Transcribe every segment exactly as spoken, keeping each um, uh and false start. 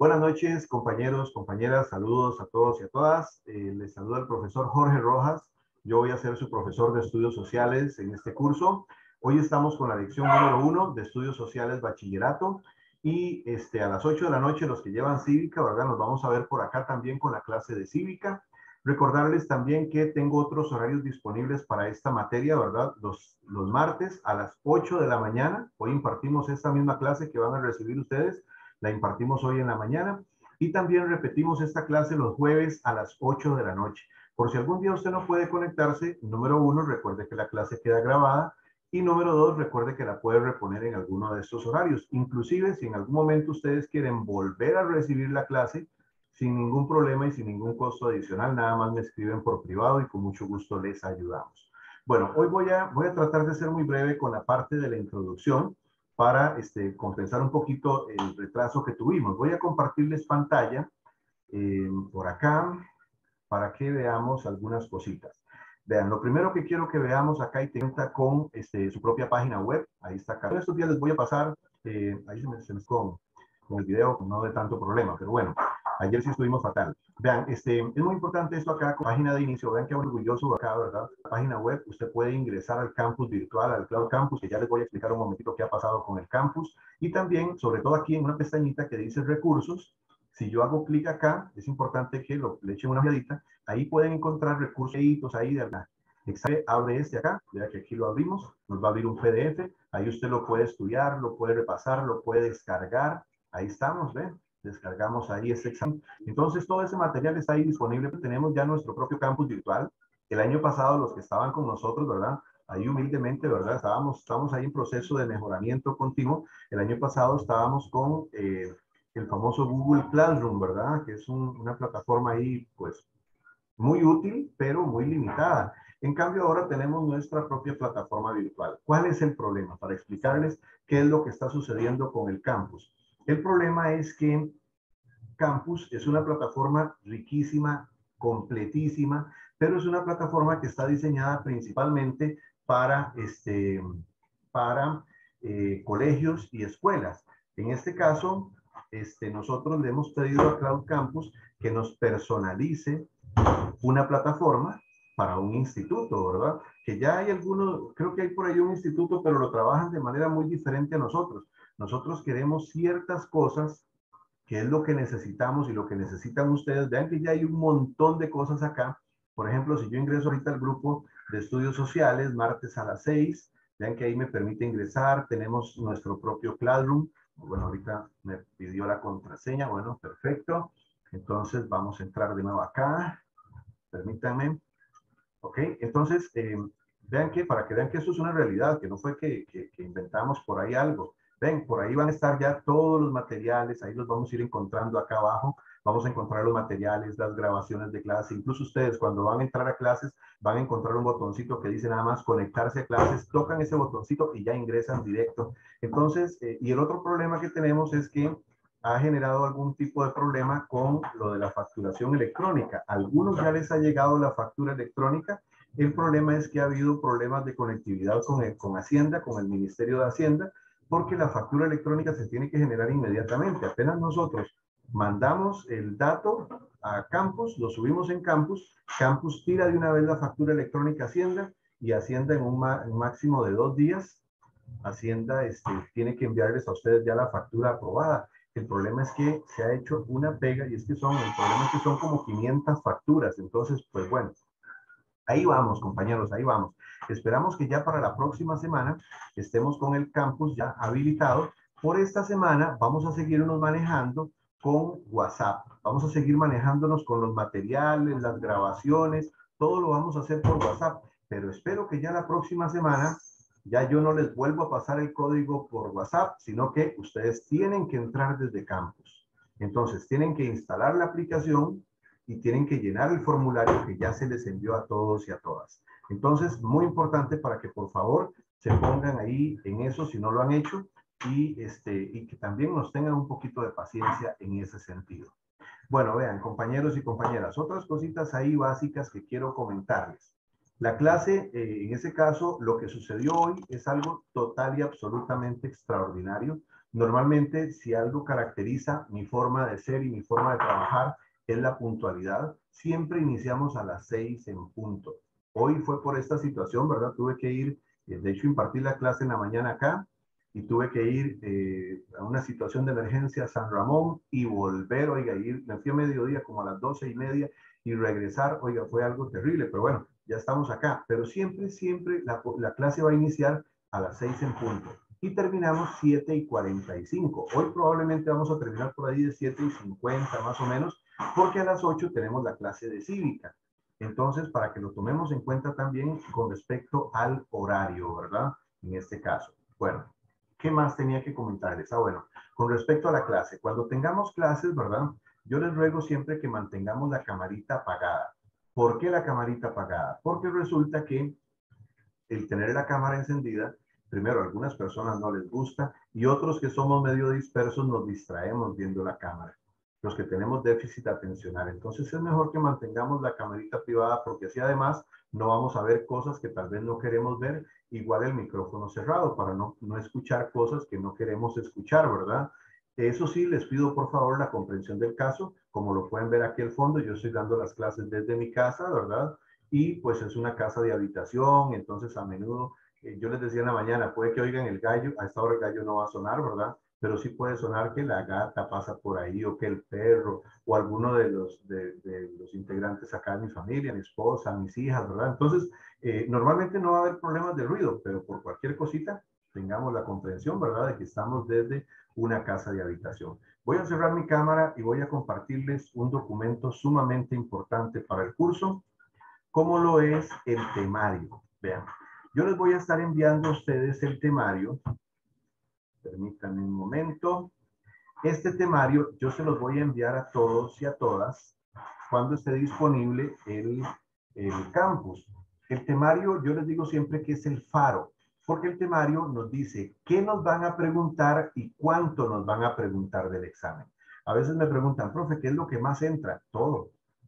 Buenas noches, compañeros, compañeras, saludos a todos y a todas. Eh, les saluda el profesor Jorge Rojas. Yo voy a ser su profesor de estudios sociales en este curso. Hoy estamos con la lección número uno de estudios sociales bachillerato y este, a las ocho de la noche los que llevan cívica, ¿verdad? Nos vamos a ver por acá también con la clase de cívica. Recordarles también que tengo otros horarios disponibles para esta materia, ¿verdad? Los, los martes a las ocho de la mañana. Hoy impartimos esta misma clase que van a recibir ustedes. La impartimos hoy en la mañana y también repetimos esta clase los jueves a las ocho de la noche. Por si algún día usted no puede conectarse, número uno, recuerde que la clase queda grabada y número dos, recuerde que la puede reponer en alguno de estos horarios. Inclusive, si en algún momento ustedes quieren volver a recibir la clase, sin ningún problema y sin ningún costo adicional, nada más me escriben por privado y con mucho gusto les ayudamos. Bueno, hoy voy a, voy a tratar de ser muy breve con la parte de la introducción para este, compensar un poquito el retraso que tuvimos. Voy a compartirles pantalla eh, por acá para que veamos algunas cositas. Vean, lo primero que quiero que veamos acá y cuenta con este, su propia página web. Ahí está acá. En estos días les voy a pasar, eh, ahí se me, se me con, con el video, no de tanto problema, pero bueno, ayer sí estuvimos fatal. Vean, este, es muy importante esto acá con página de inicio. Vean qué orgulloso acá, ¿verdad? La página web, usted puede ingresar al campus virtual, al Cloud Campus, que ya les voy a explicar un momentito qué ha pasado con el campus. Y también, sobre todo aquí en una pestañita que dice recursos, si yo hago clic acá, es importante que lo, le echen una miradita. Ahí pueden encontrar recursos ahí de la Excel. Abre este acá, vea que aquí lo abrimos, nos va a abrir un P D F. Ahí usted lo puede estudiar, lo puede repasar, lo puede descargar. Ahí estamos, ¿ven? Descargamos ahí este examen. Entonces, todo ese material está ahí disponible. Tenemos ya nuestro propio campus virtual. El año pasado, los que estaban con nosotros, ¿verdad? Ahí humildemente, ¿verdad? Estábamos, estábamos ahí en proceso de mejoramiento continuo. El año pasado estábamos con eh, el famoso Google Classroom, ¿verdad? Que es un, una plataforma ahí, pues, muy útil, pero muy limitada. En cambio, ahora tenemos nuestra propia plataforma virtual. ¿Cuál es el problema? Para explicarles qué es lo que está sucediendo con el campus. El problema es que Campus es una plataforma riquísima, completísima, pero es una plataforma que está diseñada principalmente para, este, para eh, colegios y escuelas. En este caso, este, nosotros le hemos pedido a Cloud Campus que nos personalice una plataforma para un instituto, ¿verdad? Que ya hay algunos, creo que hay por ahí un instituto, pero lo trabajan de manera muy diferente a nosotros. Nosotros queremos ciertas cosas que es lo que necesitamos y lo que necesitan ustedes. Vean que ya hay un montón de cosas acá. Por ejemplo, si yo ingreso ahorita al grupo de estudios sociales, martes a las seis, vean que ahí me permite ingresar. Tenemos nuestro propio Classroom. Bueno, ahorita me pidió la contraseña. Bueno, perfecto. Entonces vamos a entrar de nuevo acá. Permítanme. Ok, entonces, eh, vean que, para que vean que esto es una realidad, que no fue que, que, que inventamos por ahí algo. Ven, por ahí van a estar ya todos los materiales, ahí los vamos a ir encontrando acá abajo. Vamos a encontrar los materiales, las grabaciones de clase. Incluso ustedes cuando van a entrar a clases van a encontrar un botoncito que dice nada más conectarse a clases. Tocan ese botoncito y ya ingresan directo. Entonces, eh, y el otro problema que tenemos es que ha generado algún tipo de problema con lo de la facturación electrónica. A algunos ya les ha llegado la factura electrónica. El problema es que ha habido problemas de conectividad con, el, con Hacienda, con el Ministerio de Hacienda, porque la factura electrónica se tiene que generar inmediatamente. Apenas nosotros mandamos el dato a Campus, lo subimos en Campus, Campus tira de una vez la factura electrónica a Hacienda y Hacienda en un, un máximo de dos días, Hacienda este, tiene que enviarles a ustedes ya la factura aprobada. El problema es que se ha hecho una pega y es que son, el problema es que son como quinientas facturas. Entonces, pues bueno, ahí vamos, compañeros, ahí vamos. Esperamos que ya para la próxima semana estemos con el campus ya habilitado. Por esta semana vamos a seguirnos manejando con WhatsApp. Vamos a seguir manejándonos con los materiales, las grabaciones, todo lo vamos a hacer por WhatsApp. Pero espero que ya la próxima semana ya yo no les vuelvo a pasar el código por WhatsApp, sino que ustedes tienen que entrar desde campus. Entonces, tienen que instalar la aplicación y tienen que llenar el formulario que ya se les envió a todos y a todas. Entonces, muy importante para que por favor se pongan ahí en eso si no lo han hecho y, este, y que también nos tengan un poquito de paciencia en ese sentido. Bueno, vean, compañeros y compañeras, otras cositas ahí básicas que quiero comentarles. La clase, eh, en ese caso, lo que sucedió hoy es algo total y absolutamente extraordinario. Normalmente, si algo caracteriza mi forma de ser y mi forma de trabajar es la puntualidad, siempre iniciamos a las seis en punto. Hoy fue por esta situación, ¿verdad? Tuve que ir, de hecho impartí la clase en la mañana acá y tuve que ir eh, a una situación de emergencia a San Ramón y volver, oiga, ir, me fui a mediodía como a las doce y media y regresar, oiga, fue algo terrible, pero bueno, ya estamos acá. Pero siempre, siempre la, la clase va a iniciar a las seis en punto y terminamos siete y cuarenta y cinco. Hoy probablemente vamos a terminar por ahí de siete y cincuenta más o menos, porque a las ocho tenemos la clase de cívica. Entonces, para que lo tomemos en cuenta también con respecto al horario, ¿verdad? En este caso. Bueno, ¿qué más tenía que comentarles? Ah, bueno, con respecto a la clase, cuando tengamos clases, ¿verdad? Yo les ruego siempre que mantengamos la camarita apagada. ¿Por qué la camarita apagada? Porque resulta que el tener la cámara encendida, primero, a algunas personas no les gusta y otros que somos medio dispersos nos distraemos viendo la cámara. Los que tenemos déficit atencional. Entonces es mejor que mantengamos la camarita privada porque así además no vamos a ver cosas que tal vez no queremos ver. Igual el micrófono cerrado para no, no escuchar cosas que no queremos escuchar, ¿verdad? Eso sí, les pido por favor la comprensión del caso. Como lo pueden ver aquí al fondo, yo estoy dando las clases desde mi casa, ¿verdad? Y pues es una casa de habitación, entonces a menudo, eh, yo les decía en la mañana, puede que oigan el gallo, a esta hora el gallo no va a sonar, ¿verdad? Pero sí puede sonar que la gata pasa por ahí o que el perro o alguno de los, de, de los integrantes acá de mi familia, mi esposa, mis hijas, ¿verdad? Entonces, eh, normalmente no va a haber problemas de ruido, pero por cualquier cosita tengamos la comprensión, ¿verdad? De que estamos desde una casa de habitación. Voy a cerrar mi cámara y voy a compartirles un documento sumamente importante para el curso, como lo es el temario. Vean, yo les voy a estar enviando a ustedes el temario. Permítanme un momento. Este temario yo se los voy a enviar a todos y a todas cuando esté disponible el, el campus. El temario, yo les digo siempre que es el faro, porque el temario nos dice qué nos van a preguntar y cuánto nos van a preguntar del examen. A veces me preguntan, profe, ¿qué es lo que más entra? Todo.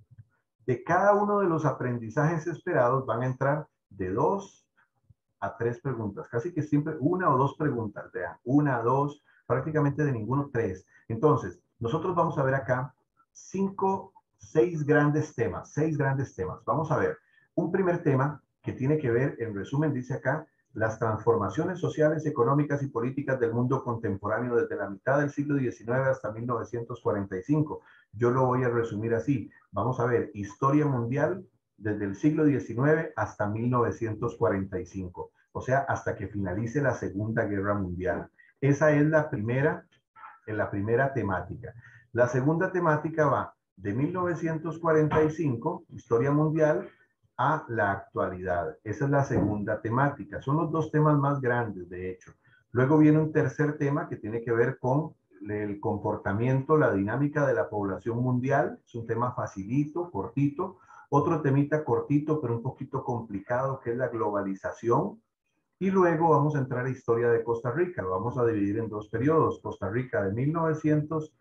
De cada uno de los aprendizajes esperados van a entrar de dos a tres preguntas, casi que siempre una o dos preguntas, vean, una, dos, prácticamente de ninguno, tres. Entonces, nosotros vamos a ver acá cinco, seis grandes temas, seis grandes temas. Vamos a ver un primer tema que tiene que ver, en resumen, dice acá, las transformaciones sociales, económicas y políticas del mundo contemporáneo desde la mitad del siglo diecinueve hasta mil novecientos cuarenta y cinco. Yo lo voy a resumir así. Vamos a ver, historia mundial desde el siglo diecinueve hasta mil novecientos cuarenta y cinco, o sea, hasta que finalice la Segunda Guerra Mundial. Esa es la primera, la primera temática. La segunda temática va de mil novecientos cuarenta y cinco, historia mundial, a la actualidad. Esa es la segunda temática. Son los dos temas más grandes, de hecho. Luego viene un tercer tema que tiene que ver con el comportamiento, la dinámica de la población mundial. Es un tema facilito, cortito. Otro temita cortito, pero un poquito complicado, que es la globalización. Y luego vamos a entrar a historia de Costa Rica. Lo vamos a dividir en dos periodos. Costa Rica de mil novecientos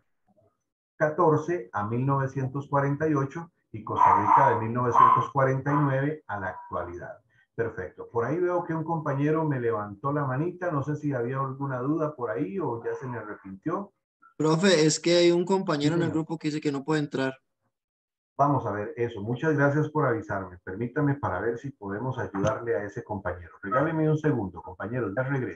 catorce a mil novecientos cuarenta y ocho y Costa Rica de mil novecientos cuarenta y nueve a la actualidad. Perfecto. Por ahí veo que un compañero me levantó la manita. No sé si había alguna duda por ahí o ya se me arrepintió. Profe, es que hay un Sí, compañero en el señor. grupo que dice que no puede entrar. Vamos a ver eso. Muchas gracias por avisarme. Permítame para ver si podemos ayudarle a ese compañero. Regáleme un segundo, compañeros. Ya regreso.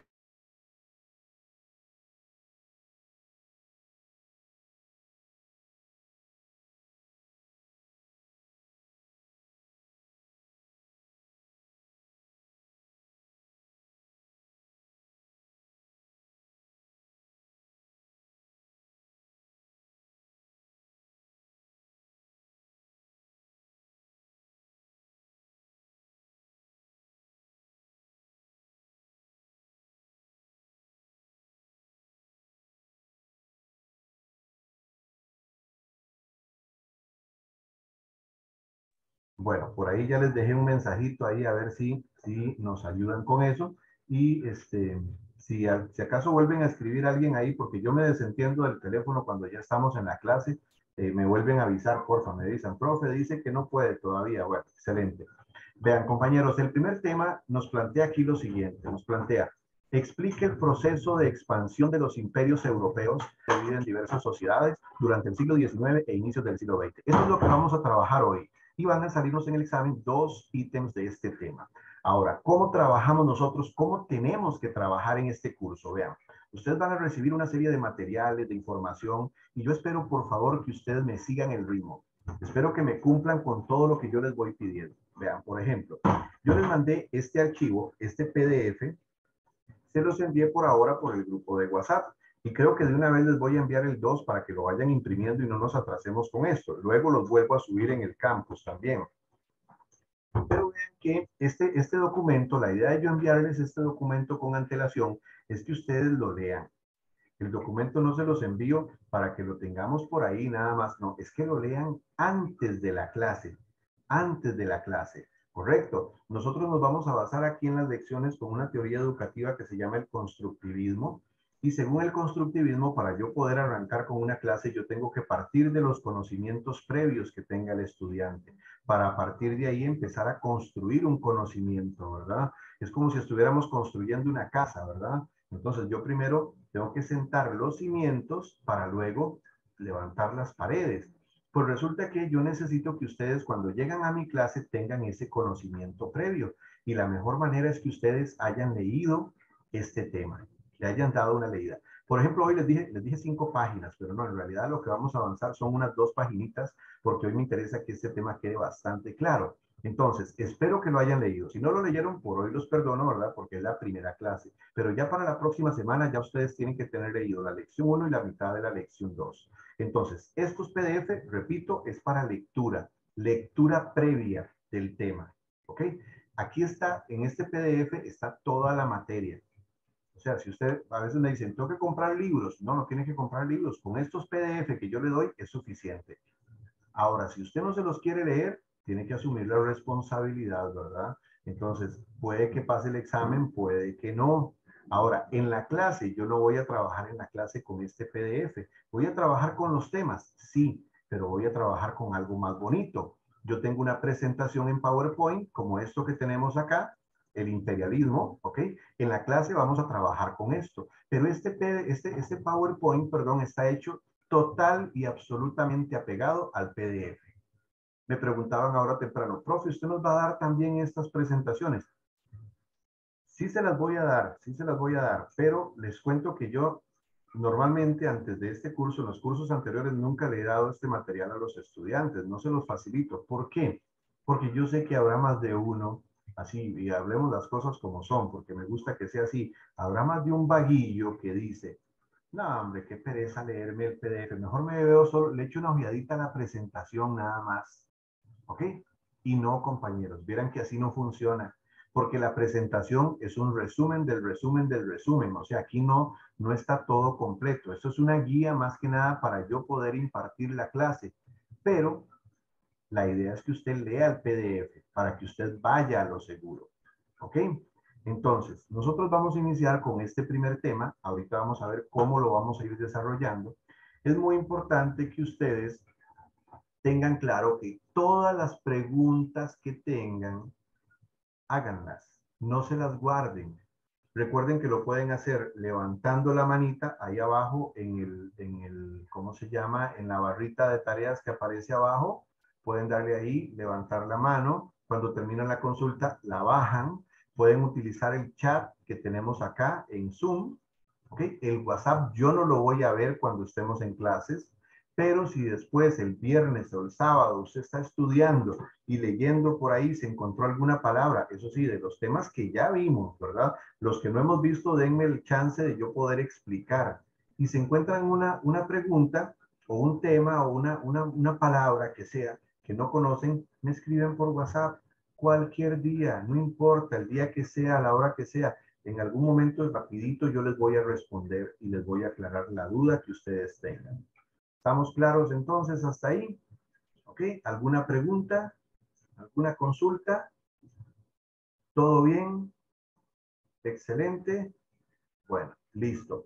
Bueno, por ahí ya les dejé un mensajito ahí a ver si, si nos ayudan con eso. Y este, si, a- si acaso vuelven a escribir a alguien ahí, porque yo me desentiendo del teléfono cuando ya estamos en la clase, eh, me vuelven a avisar, porfa, me dicen, profe, dice que no puede todavía. Bueno, excelente. Vean, compañeros, el primer tema nos plantea aquí lo siguiente, nos plantea Explique el proceso de expansión de los imperios europeos que viven en diversas sociedades durante el siglo diecinueve e inicios del siglo veinte. Eso es lo que vamos a trabajar hoy. Y van a salirnos en el examen dos ítems de este tema. Ahora, ¿cómo trabajamos nosotros? ¿Cómo tenemos que trabajar en este curso? Vean, ustedes van a recibir una serie de materiales, de información, y yo espero, por favor, que ustedes me sigan el ritmo. Espero que me cumplan con todo lo que yo les voy pidiendo. Vean, por ejemplo, yo les mandé este archivo, este P D F, se los envié por ahora por el grupo de WhatsApp. Y creo que de una vez les voy a enviar el dos para que lo vayan imprimiendo y no nos atrasemos con esto. Luego los vuelvo a subir en el campus también. Pero vean que este, este documento, la idea de yo enviarles este documento con antelación es que ustedes lo lean. El documento no se los envío para que lo tengamos por ahí nada más. No, es que lo lean antes de la clase. Antes de la clase. Correcto. Nosotros nos vamos a basar aquí en las lecciones con una teoría educativa que se llama el constructivismo. Y según el constructivismo, para yo poder arrancar con una clase, yo tengo que partir de los conocimientos previos que tenga el estudiante, para a partir de ahí empezar a construir un conocimiento, ¿verdad? Es como si estuviéramos construyendo una casa, ¿verdad? Entonces yo primero tengo que sentar los cimientos para luego levantar las paredes. Pues resulta que yo necesito que ustedes cuando llegan a mi clase tengan ese conocimiento previo. Y la mejor manera es que ustedes hayan leído este tema, le hayan dado una leída. Por ejemplo, hoy les dije, les dije cinco páginas, pero no, en realidad lo que vamos a avanzar son unas dos paginitas, porque hoy me interesa que este tema quede bastante claro. Entonces, espero que lo hayan leído. Si no lo leyeron, por hoy los perdono, ¿verdad? Porque es la primera clase. Pero ya para la próxima semana ya ustedes tienen que tener leído la lección uno y la mitad de la lección dos. Entonces, estos P D F, repito, es para lectura, lectura previa del tema, ¿ok? Aquí está, en este P D F está toda la materia. O sea, si usted, a veces me dicen, tengo que comprar libros. No, no tiene que comprar libros. Con estos P D F que yo le doy es suficiente. Ahora, si usted no se los quiere leer, tiene que asumir la responsabilidad, ¿verdad? Entonces, puede que pase el examen, puede que no. Ahora, en la clase, yo no voy a trabajar en la clase con este P D F. Voy a trabajar con los temas, sí, pero voy a trabajar con algo más bonito. Yo tengo una presentación en PowerPoint, como esto que tenemos acá, el imperialismo, ¿ok? En la clase vamos a trabajar con esto. Pero este, este, este PowerPoint, perdón, está hecho total y absolutamente apegado al P D F. Me preguntaban ahora temprano, profe, ¿usted nos va a dar también estas presentaciones? Sí se las voy a dar, sí se las voy a dar, pero les cuento que yo normalmente antes de este curso, en los cursos anteriores, nunca le he dado este material a los estudiantes, no se los facilito. ¿Por qué? Porque yo sé que habrá más de uno, así, y hablemos las cosas como son, porque me gusta que sea así, habrá más de un vaguillo que dice, no, hombre, qué pereza leerme el P D F. Mejor me veo solo, le echo una ojeadita a la presentación nada más. ¿Ok? Y no, compañeros, vieran que así no funciona. Porque la presentación es un resumen del resumen del resumen. O sea, aquí no, no está todo completo. Esto es una guía más que nada para yo poder impartir la clase. Pero la idea es que usted lea el P D F para que usted vaya a lo seguro. ¿Ok? Entonces, nosotros vamos a iniciar con este primer tema. Ahorita vamos a ver cómo lo vamos a ir desarrollando. Es muy importante que ustedes tengan claro que todas las preguntas que tengan, háganlas. No se las guarden. Recuerden que lo pueden hacer levantando la manita ahí abajo en el, en el, ¿cómo se llama? En la barrita de tareas que aparece abajo. Pueden darle ahí, levantar la mano. Cuando terminan la consulta, la bajan. Pueden utilizar el chat que tenemos acá en Zoom. ¿Ok? El WhatsApp yo no lo voy a ver cuando estemos en clases. Pero si después el viernes o el sábado usted está estudiando y leyendo por ahí se encontró alguna palabra, eso sí, de los temas que ya vimos, ¿verdad? Los que no hemos visto, denme el chance de yo poder explicar. Y se encuentran una, una pregunta o un tema o una, una, una palabra que sea que no conocen, me escriben por WhatsApp cualquier día, no importa, el día que sea, a la hora que sea. En algún momento rapidito yo les voy a responder y les voy a aclarar la duda que ustedes tengan. ¿Estamos claros entonces hasta ahí? ¿Ok? ¿Alguna pregunta? ¿Alguna consulta? ¿Todo bien? Excelente. Bueno, listo.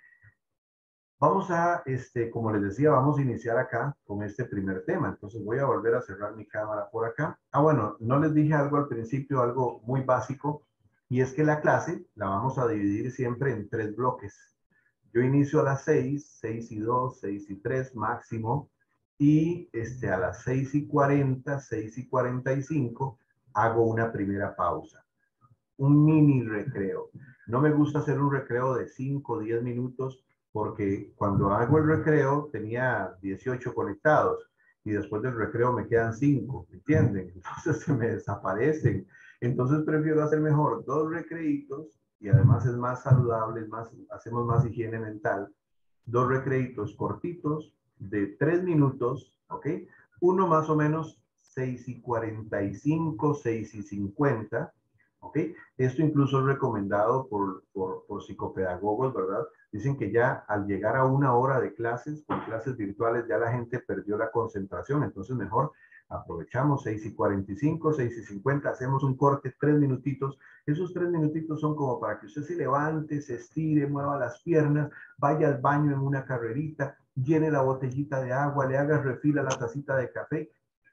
Vamos a, este, como les decía, vamos a iniciar acá con este primer tema. Entonces voy a volver a cerrar mi cámara por acá. Ah, bueno, no les dije algo al principio, algo muy básico. Y es que la clase la vamos a dividir siempre en tres bloques. Yo inicio a las seis, seis y dos, seis y tres máximo, y este, a las seis y cuarenta, seis y cuarenta y cinco hago una primera pausa. Un mini recreo. No me gusta hacer un recreo de cinco o diez minutos porque cuando hago el recreo tenía dieciocho conectados y después del recreo me quedan cinco, ¿me entienden? Entonces se me desaparecen. Entonces prefiero hacer mejor dos recreitos y además es más saludable, es más, hacemos más higiene mental. Dos recreitos cortitos de tres minutos, ¿ok? Uno más o menos seis y cuarenta y cinco, seis y cincuenta. ¿Ok? Esto incluso es recomendado por, por, por psicopedagogos, ¿verdad? Dicen que ya al llegar a una hora de clases, con clases virtuales, ya la gente perdió la concentración, entonces mejor aprovechamos seis y cuarenta y cinco, seis y cincuenta, hacemos un corte, tres minutitos. Esos tres minutitos son como para que usted se levante, se estire, mueva las piernas, vaya al baño en una carrerita, llene la botellita de agua, le haga refil a la tacita de café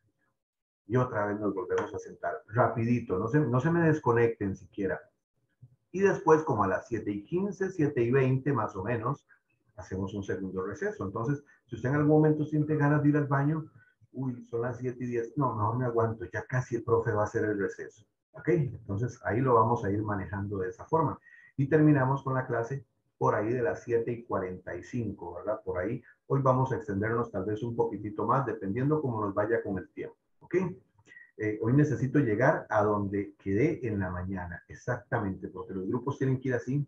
y otra vez nos volvemos a sentar. Rapidito, no se, no se me desconecten siquiera. Y después, como a las siete y quince, siete y veinte más o menos, hacemos un segundo receso. Entonces, si usted en algún momento siente ganas de ir al baño, uy, son las siete y diez, no, mejor me aguanto, ya casi el profe va a hacer el receso. ¿Ok? Entonces, ahí lo vamos a ir manejando de esa forma. Y terminamos con la clase por ahí de las siete y cuarenta y cinco, ¿verdad? Por ahí. Hoy vamos a extendernos tal vez un poquitito más, dependiendo cómo nos vaya con el tiempo. ¿Ok? Eh, hoy necesito llegar a donde quedé en la mañana, exactamente, porque los grupos tienen que ir así,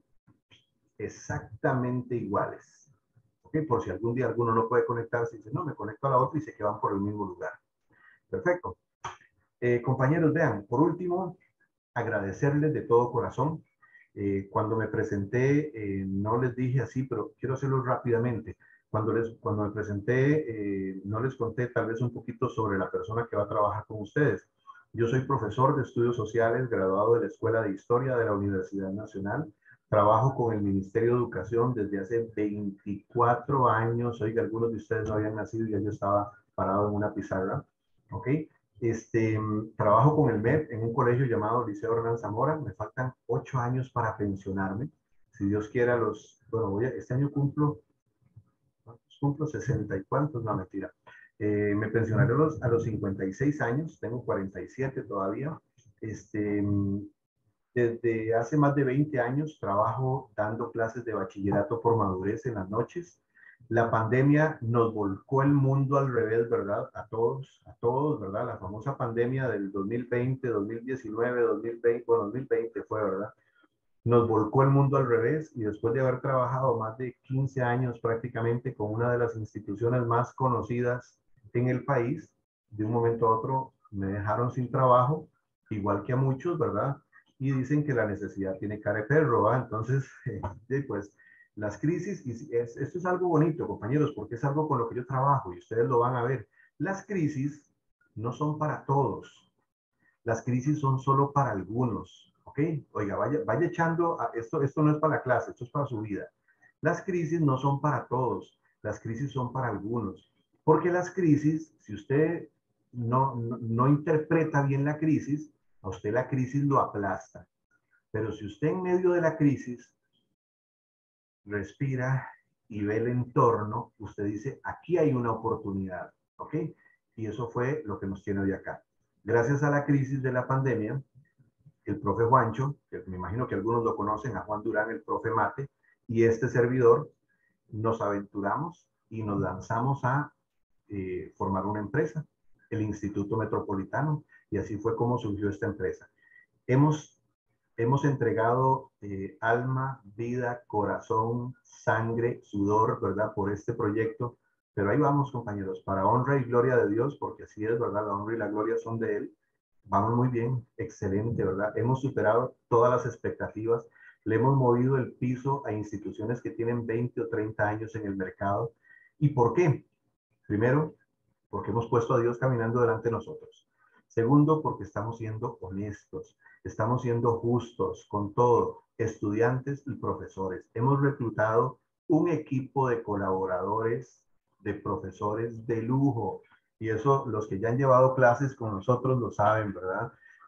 exactamente iguales. ¿Ok? Por si algún día alguno no puede conectarse y dice, no, me conecto a la otra y sé que van por el mismo lugar. Perfecto. Eh, compañeros, vean, por último, agradecerles de todo corazón. Eh, cuando me presenté, eh, no les dije así, pero quiero hacerlo rápidamente. Cuando, les, cuando me presenté, eh, no les conté tal vez un poquito sobre la persona que va a trabajar con ustedes. Yo soy profesor de estudios sociales, graduado de la Escuela de Historia de la Universidad Nacional. Trabajo con el Ministerio de Educación desde hace veinticuatro años. Oiga, algunos de ustedes no habían nacido y ya yo estaba parado en una pizarra. ¿Ok? Este, trabajo con el M E P en un colegio llamado Liceo Hernán Zamora. Me faltan ocho años para pensionarme. Si Dios quiera, los, bueno, voy a, este año cumplo, cumplo sesenta y cuantos, no, mentira. Eh, me pensionaré a los, a los cincuenta y seis años, tengo cuarenta y siete todavía. Este, desde hace más de veinte años trabajo dando clases de bachillerato por madurez en las noches. La pandemia nos volcó el mundo al revés, ¿verdad? A todos, a todos, ¿verdad? La famosa pandemia del dos mil veinte, dos mil diecinueve, dos mil veinte, bueno, dos mil veinte fue, ¿verdad? Nos volcó el mundo al revés y después de haber trabajado más de quince años prácticamente con una de las instituciones más conocidas en el país, de un momento a otro me dejaron sin trabajo, igual que a muchos, ¿verdad? Y dicen que la necesidad tiene cara de perro, ¿verdad? Entonces, eh, pues las crisis, y es, esto es algo bonito, compañeros, porque es algo con lo que yo trabajo y ustedes lo van a ver. Las crisis no son para todos. Las crisis son solo para algunos, ¿ok? Oiga, vaya, vaya echando, a, esto, esto no es para la clase, esto es para su vida. Las crisis no son para todos, las crisis son para algunos. Porque las crisis, si usted no, no, no interpreta bien la crisis, a usted la crisis lo aplasta. Pero si usted en medio de la crisis respira y ve el entorno, usted dice, aquí hay una oportunidad, ¿ok? Y eso fue lo que nos tiene hoy acá. Gracias a la crisis de la pandemia, el profe Juancho, que me imagino que algunos lo conocen, a Juan Durán, el profe Mate, y este servidor, nos aventuramos y nos lanzamos a eh, formar una empresa, el Instituto Metropolitano, y así fue como surgió esta empresa. Hemos, hemos entregado eh, alma, vida, corazón, sangre, sudor, ¿verdad? Por este proyecto, pero ahí vamos, compañeros, para honra y gloria de Dios, porque así es, ¿verdad? La honra y la gloria son de Él. Vamos muy bien, excelente, ¿verdad? Hemos superado todas las expectativas, le hemos movido el piso a instituciones que tienen veinte o treinta años en el mercado. ¿Y por qué? Primero, porque hemos puesto a Dios caminando delante de nosotros. Segundo, porque estamos siendo honestos, estamos siendo justos con todo, estudiantes y profesores. Hemos reclutado un equipo de colaboradores, de profesores de lujo. Y eso los que ya han llevado clases con nosotros lo saben, ¿verdad?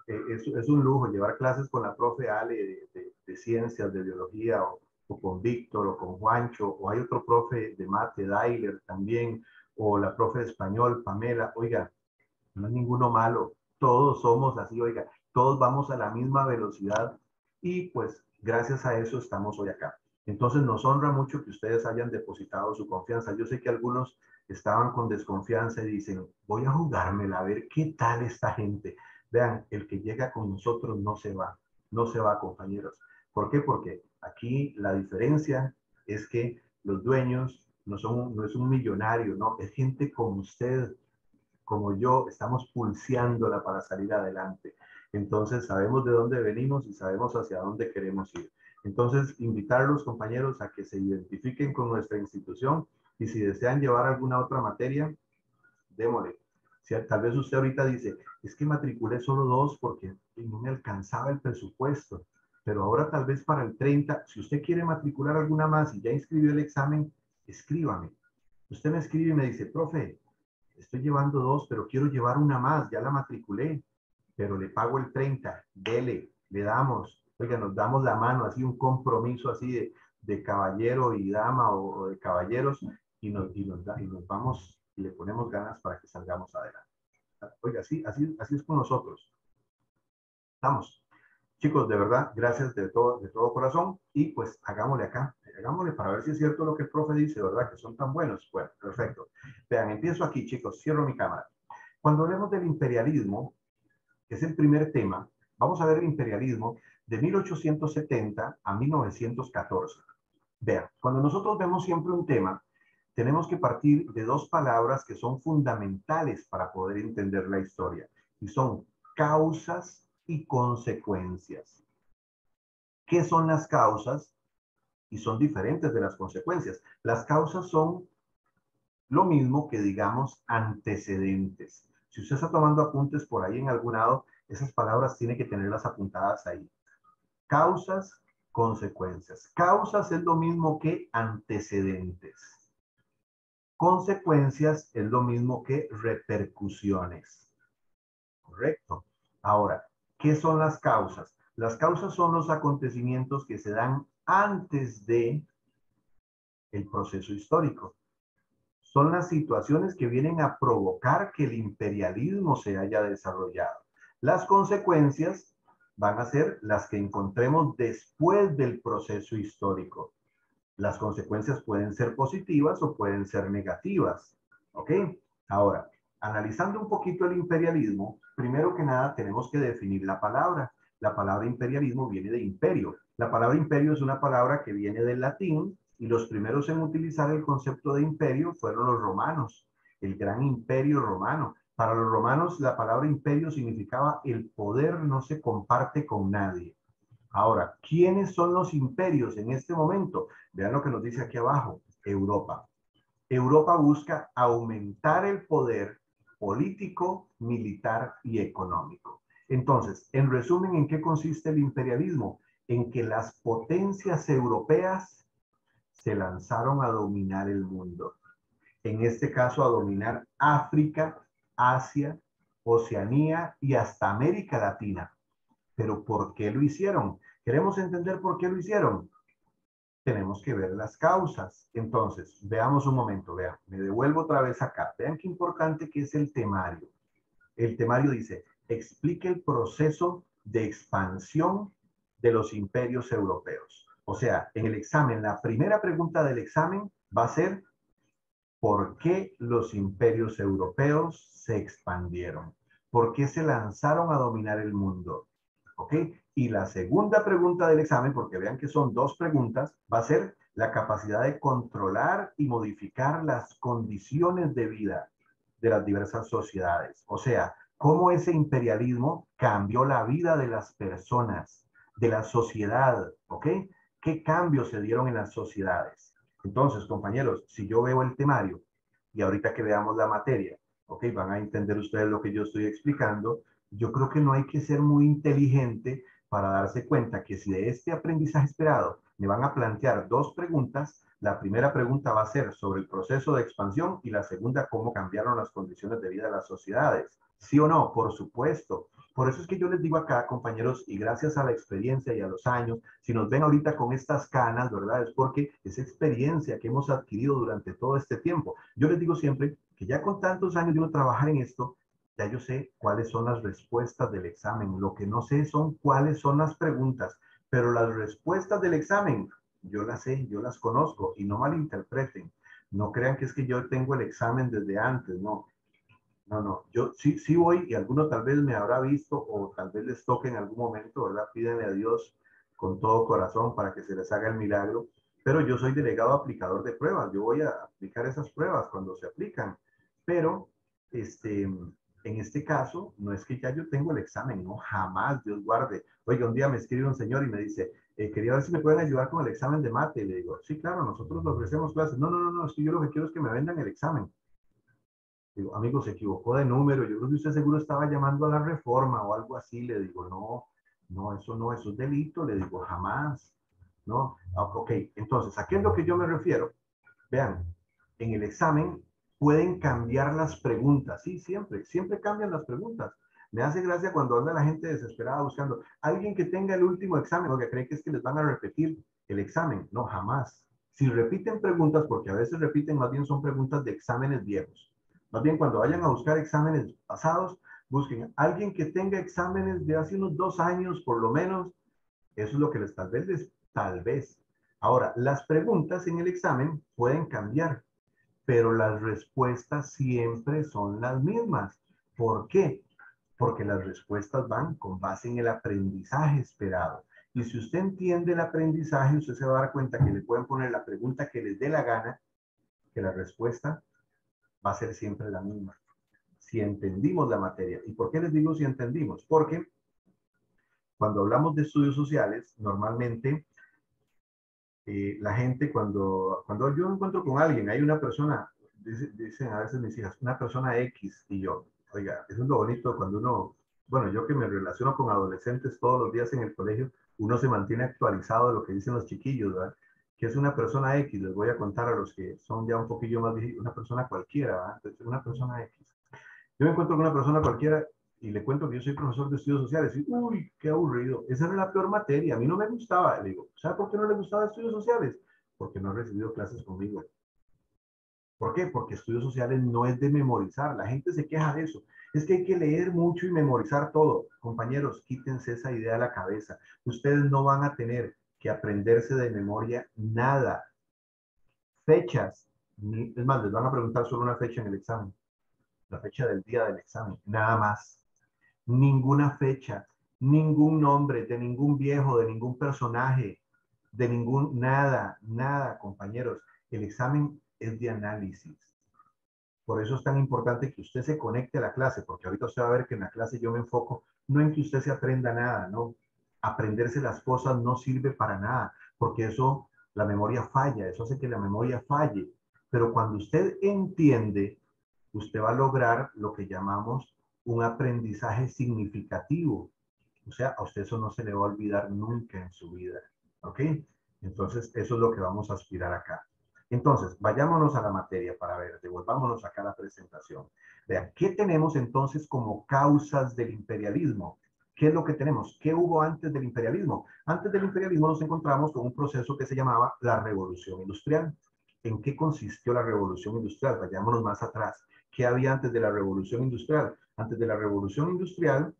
eh, es, es un lujo llevar clases con la profe Ale de, de, de ciencias, de biología, o, o con Víctor, o con Juancho, o hay otro profe de mate, Dailer también, o la profe de español, Pamela. Oiga, no es ninguno malo, todos somos así, oiga, todos vamos a la misma velocidad y pues gracias a eso estamos hoy acá. Entonces nos honra mucho que ustedes hayan depositado su confianza. Yo sé que algunos estaban con desconfianza y dicen, voy a jugármela, a ver qué tal esta gente. Vean, el que llega con nosotros no se va, no se va, compañeros. ¿Por qué? Porque aquí la diferencia es que los dueños no son, no es un millonario, no, es gente como usted, como yo, estamos pulseándola para salir adelante. Entonces sabemos de dónde venimos y sabemos hacia dónde queremos ir. Entonces, invitarlos, compañeros, a que se identifiquen con nuestra institución y si desean llevar alguna otra materia, démosle. Si, tal vez usted ahorita dice, es que matriculé solo dos porque no me alcanzaba el presupuesto, pero ahora tal vez para el treinta, si usted quiere matricular alguna más y ya inscribió el examen, escríbame. Usted me escribe y me dice, profe, estoy llevando dos, pero quiero llevar una más, ya la matriculé, pero le pago el treinta, dele, le damos, oiga, nos damos la mano, así un compromiso así de, de caballero y dama o, o de caballeros, y nos, y, nos da, y nos vamos y le ponemos ganas para que salgamos adelante. Oiga, así, así, así es con nosotros. Estamos. Chicos, de verdad, gracias de todo, de todo corazón y pues hagámosle acá, hagámosle para ver si es cierto lo que el profe dice, ¿verdad? Que son tan buenos. Bueno, perfecto. Vean, empiezo aquí, chicos, cierro mi cámara. Cuando hablemos del imperialismo, que es el primer tema, vamos a ver el imperialismo de mil ochocientos setenta a mil novecientos catorce. Vean, cuando nosotros vemos siempre un tema, tenemos que partir de dos palabras que son fundamentales para poder entender la historia, y son causas y consecuencias. ¿Qué son las causas? Y son diferentes de las consecuencias. Las causas son lo mismo que, digamos, antecedentes. Si usted está tomando apuntes por ahí en algún lado, esas palabras tiene que tenerlas apuntadas ahí. Causas, consecuencias. Causas es lo mismo que antecedentes. Consecuencias es lo mismo que repercusiones. Correcto. Ahora, ¿qué son las causas? Las causas son los acontecimientos que se dan antes de el proceso histórico. Son las situaciones que vienen a provocar que el imperialismo se haya desarrollado. Las consecuencias van a ser las que encontremos después del proceso histórico. Las consecuencias pueden ser positivas o pueden ser negativas. ¿Ok? Ahora, analizando un poquito el imperialismo, primero que nada tenemos que definir la palabra. La palabra imperialismo viene de imperio. La palabra imperio es una palabra que viene del latín y los primeros en utilizar el concepto de imperio fueron los romanos, el gran imperio romano. Para los romanos la palabra imperio significaba el poder no se comparte con nadie. Ahora, ¿quiénes son los imperios en este momento? Vean lo que nos dice aquí abajo, Europa. Europa busca aumentar el poder político, militar y económico. Entonces, en resumen, ¿en qué consiste el imperialismo? En que las potencias europeas se lanzaron a dominar el mundo. En este caso, a dominar África, Asia, Oceanía y hasta América Latina. ¿Pero por qué lo hicieron? ¿Queremos entender por qué lo hicieron? Tenemos que ver las causas. Entonces, veamos un momento, vean, me devuelvo otra vez acá. Vean qué importante que es el temario. El temario dice, explique el proceso de expansión de los imperios europeos. O sea, en el examen, la primera pregunta del examen va a ser, ¿por qué los imperios europeos se expandieron? ¿Por qué se lanzaron a dominar el mundo? ¿Ok? Y la segunda pregunta del examen, porque vean que son dos preguntas, va a ser la capacidad de controlar y modificar las condiciones de vida de las diversas sociedades. O sea, cómo ese imperialismo cambió la vida de las personas, de la sociedad, ¿ok? ¿Qué cambios se dieron en las sociedades? Entonces, compañeros, si yo veo el temario y ahorita que veamos la materia, ¿ok? Van a entender ustedes lo que yo estoy explicando. Yo creo que no hay que ser muy inteligente para darse cuenta que si de este aprendizaje esperado me van a plantear dos preguntas, La primera pregunta va a ser sobre el proceso de expansión y la segunda, cómo cambiaron las condiciones de vida de las sociedades. ¿Sí o no? Por supuesto. Por eso es que yo les digo acá, compañeros, y gracias a la experiencia y a los años, si nos ven ahorita con estas canas, ¿verdad? Es porque es experiencia que hemos adquirido durante todo este tiempo. Yo les digo siempre que ya con tantos años de uno trabajar en esto, ya yo sé cuáles son las respuestas del examen. Lo que no sé son cuáles son las preguntas, pero las respuestas del examen, yo las sé, yo las conozco y no malinterpreten. No crean que es que yo tengo el examen desde antes, no. No, no, yo sí, sí voy y alguno tal vez me habrá visto o tal vez les toque en algún momento, ¿verdad? Pídenle a Dios con todo corazón para que se les haga el milagro, pero yo soy delegado aplicador de pruebas, yo voy a aplicar esas pruebas cuando se aplican, pero este, en este caso no es que ya yo tengo el examen, no, jamás, Dios guarde. Oiga, un día me escribe un señor y me dice, eh, quería ver si me pueden ayudar con el examen de mate, y le digo, sí, claro, nosotros le ofrecemos clases, no, no, no, no, es que yo lo que quiero es que me vendan el examen. Digo, amigo, se equivocó de número. Yo creo que usted seguro estaba llamando a la reforma o algo así. Le digo, no, no, eso no, eso es delito. Le digo, jamás. ¿No? Ah, ok, entonces, ¿a qué es lo que yo me refiero? Vean, en el examen pueden cambiar las preguntas. Sí, siempre, siempre cambian las preguntas. Me hace gracia cuando anda la gente desesperada buscando alguien que tenga el último examen o que cree que es que les van a repetir el examen. No, jamás. Si repiten preguntas, porque a veces repiten, más bien son preguntas de exámenes viejos. Más bien, cuando vayan a buscar exámenes pasados, busquen a alguien que tenga exámenes de hace unos dos años, por lo menos. Eso es lo que les tal vez les, tal vez. Ahora, las preguntas en el examen pueden cambiar, pero las respuestas siempre son las mismas. ¿Por qué? Porque las respuestas van con base en el aprendizaje esperado. Y si usted entiende el aprendizaje, usted se va a dar cuenta que le pueden poner la pregunta que les dé la gana, que la respuesta va a ser siempre la misma. Si entendimos la materia. ¿Y por qué les digo si entendimos? Porque cuando hablamos de estudios sociales, normalmente eh, la gente cuando, cuando yo me encuentro con alguien, hay una persona, dice, dicen a veces mis hijas, una persona X, y yo, oiga, eso es lo bonito cuando uno, bueno, yo que me relaciono con adolescentes todos los días en el colegio, uno se mantiene actualizado de lo que dicen los chiquillos, ¿verdad? Que es una persona X, les voy a contar a los que son ya un poquillo más viejitos, una persona cualquiera, ¿verdad? Entonces, una persona X. Yo me encuentro con una persona cualquiera y le cuento que yo soy profesor de estudios sociales. Y, uy, qué aburrido. Esa era la peor materia. A mí no me gustaba. Le digo, ¿sabe por qué no le gustaba estudios sociales? Porque no ha recibido clases conmigo. ¿Por qué? Porque estudios sociales no es de memorizar. La gente se queja de eso. Es que hay que leer mucho y memorizar todo. Compañeros, quítense esa idea de la cabeza. Ustedes no van a tener que aprenderse de memoria nada. Fechas. Ni, es más, les van a preguntar solo una fecha en el examen. La fecha del día del examen. Nada más. Ninguna fecha, ningún nombre de ningún viejo, de ningún personaje, de ningún, nada, nada, compañeros. El examen es de análisis. Por eso es tan importante que usted se conecte a la clase, porque ahorita usted va a ver que en la clase yo me enfoco no en que usted se aprenda nada, no. Aprenderse las cosas no sirve para nada, porque eso, la memoria falla, eso hace que la memoria falle. Pero cuando usted entiende, usted va a lograr lo que llamamos un aprendizaje significativo. O sea, a usted eso no se le va a olvidar nunca en su vida. ¿Ok? Entonces, eso es lo que vamos a aspirar acá. Entonces, vayámonos a la materia para ver, devolvámonos acá a la presentación. Vean, ¿qué tenemos entonces como causas del imperialismo? ¿Qué es lo que tenemos? ¿Qué hubo antes del imperialismo? Antes del imperialismo nos encontramos con un proceso que se llamaba la Revolución Industrial. ¿En qué consistió la Revolución Industrial? Vayámonos más atrás. ¿Qué había antes de la Revolución Industrial? Antes de la Revolución Industrial,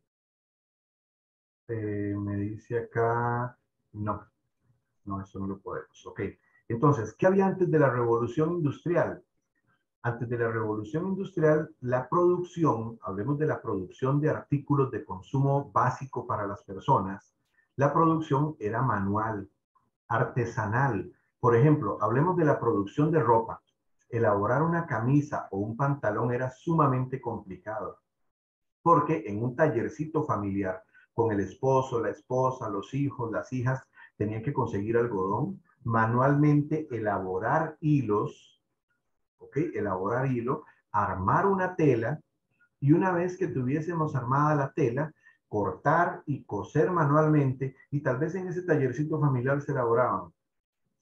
eh, me dice acá, no, no, eso no lo podemos. Ok, entonces, ¿qué había antes de la Revolución Industrial? Antes de la Revolución Industrial, la producción, hablemos de la producción de artículos de consumo básico para las personas, la producción era manual, artesanal. Por ejemplo, hablemos de la producción de ropa. Elaborar una camisa o un pantalón era sumamente complicado, porque en un tallercito familiar, con el esposo, la esposa, los hijos, las hijas, tenían que conseguir algodón, manualmente elaborar hilos, ¿ok? Elaborar hilo, armar una tela, y una vez que tuviésemos armada la tela, cortar y coser manualmente, y tal vez en ese tallercito familiar se elaboraban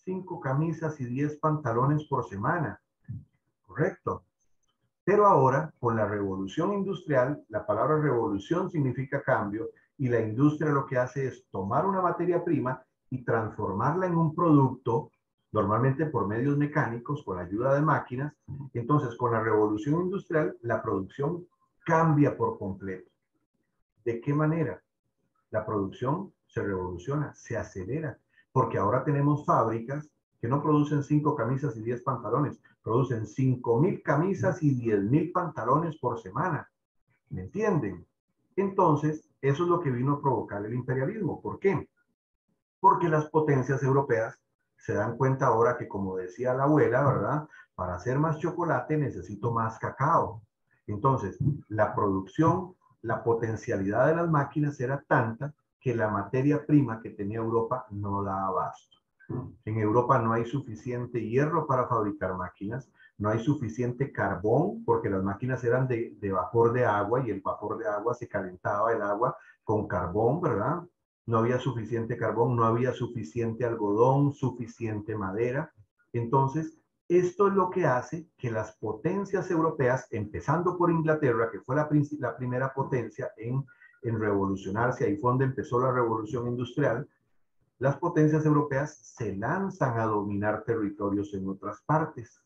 cinco camisas y diez pantalones por semana. Correcto. Pero ahora, con la revolución industrial, la palabra revolución significa cambio, y la industria lo que hace es tomar una materia prima y transformarla en un producto, normalmente por medios mecánicos, con la ayuda de máquinas. Entonces, con la revolución industrial, la producción cambia por completo. ¿De qué manera? La producción se revoluciona, se acelera, porque ahora tenemos fábricas que no producen cinco camisas y diez pantalones, producen cinco mil camisas y diez mil pantalones por semana. ¿Me entienden? Entonces, eso es lo que vino a provocar el imperialismo. ¿Por qué? Porque las potencias europeas se dan cuenta ahora que, como decía la abuela, ¿verdad? Para hacer más chocolate necesito más cacao. Entonces, la producción, la potencialidad de las máquinas era tanta que la materia prima que tenía Europa no da abasto. En Europa no hay suficiente hierro para fabricar máquinas, no hay suficiente carbón, porque las máquinas eran de, de vapor de agua y el vapor de agua se calentaba el agua con carbón, ¿verdad? No había suficiente carbón, no había suficiente algodón, suficiente madera. Entonces, esto es lo que hace que las potencias europeas, empezando por Inglaterra, que fue la, la primera potencia en, en revolucionarse, ahí fue donde empezó la revolución industrial, las potencias europeas se lanzan a dominar territorios en otras partes.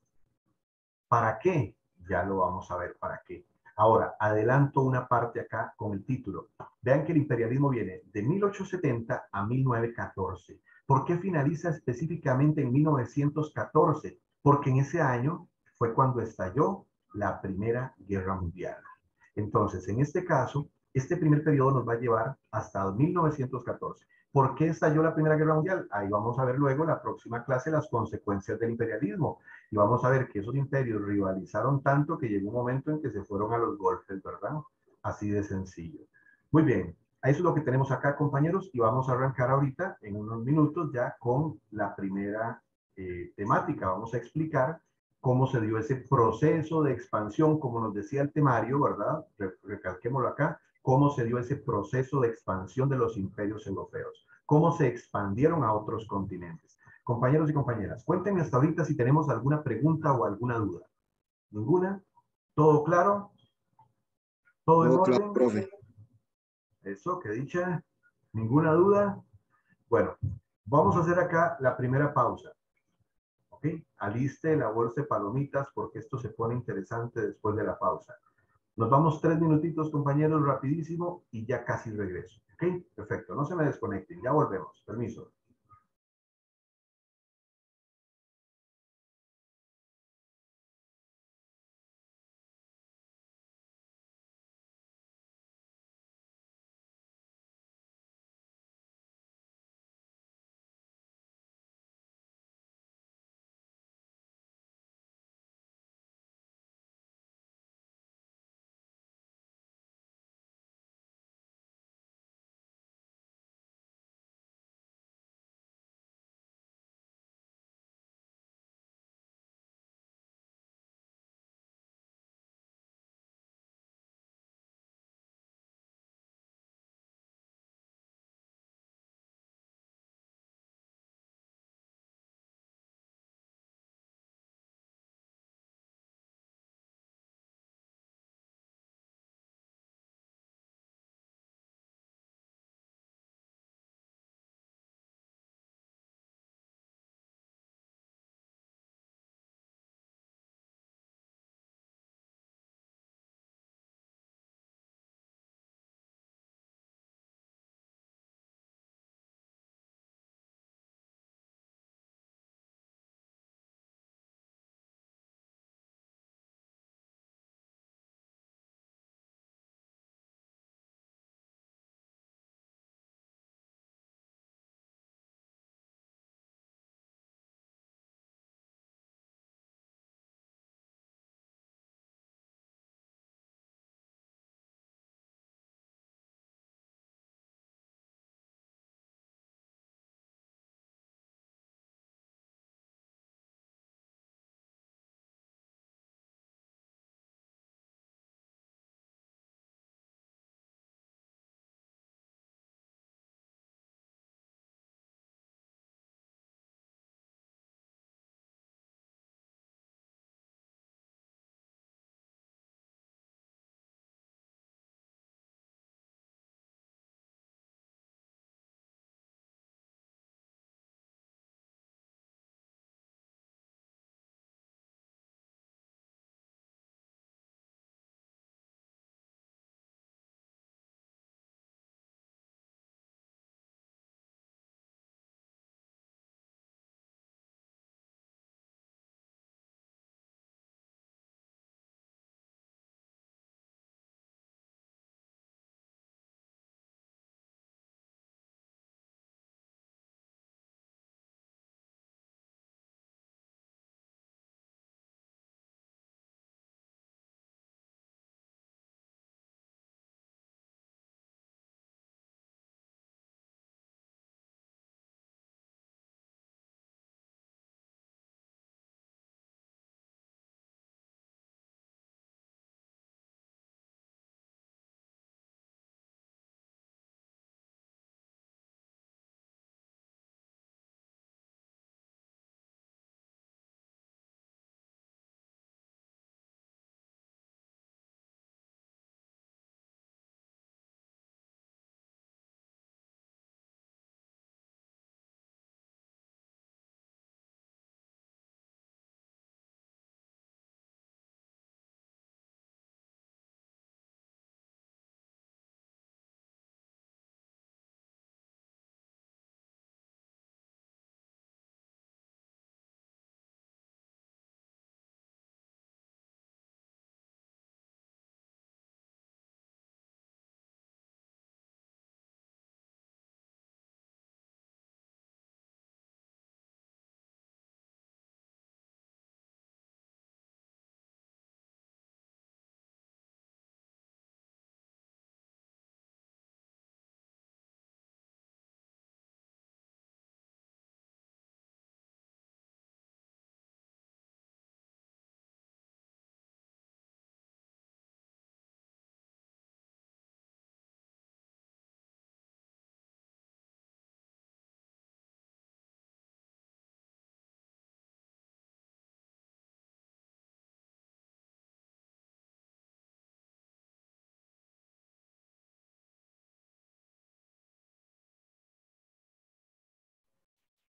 ¿Para qué? Ya lo vamos a ver para qué. Ahora, adelanto una parte acá con el título. Vean que el imperialismo viene de mil ochocientos setenta a mil novecientos catorce. ¿Por qué finaliza específicamente en mil novecientos catorce? Porque en ese año fue cuando estalló la Primera Guerra Mundial. Entonces, en este caso, este primer periodo nos va a llevar hasta mil novecientos catorce. ¿Por qué estalló la Primera Guerra Mundial? Ahí vamos a ver luego en la próxima clase las consecuencias del imperialismo. Y vamos a ver que esos imperios rivalizaron tanto que llegó un momento en que se fueron a los golpes, ¿verdad? Así de sencillo. Muy bien, eso es lo que tenemos acá, compañeros, y vamos a arrancar ahorita, en unos minutos, ya con la primera eh, temática. Vamos a explicar cómo se dio ese proceso de expansión, como nos decía el temario, ¿verdad? Recalquémoslo acá, cómo se dio ese proceso de expansión de los imperios europeos, cómo se expandieron a otros continentes. Compañeros y compañeras, cuéntenme hasta ahorita si tenemos alguna pregunta o alguna duda. ¿Ninguna? ¿Todo claro? ¿Todo en Todo claro, orden? profe. Eso, que dicha. ¿Ninguna duda? Bueno, vamos a hacer acá la primera pausa. ¿Ok? Aliste la bolsa de palomitas porque esto se pone interesante después de la pausa. Nos vamos tres minutitos, compañeros, rapidísimo y ya casi regreso. ¿Ok? Perfecto. No se me desconecten. Ya volvemos. Permiso.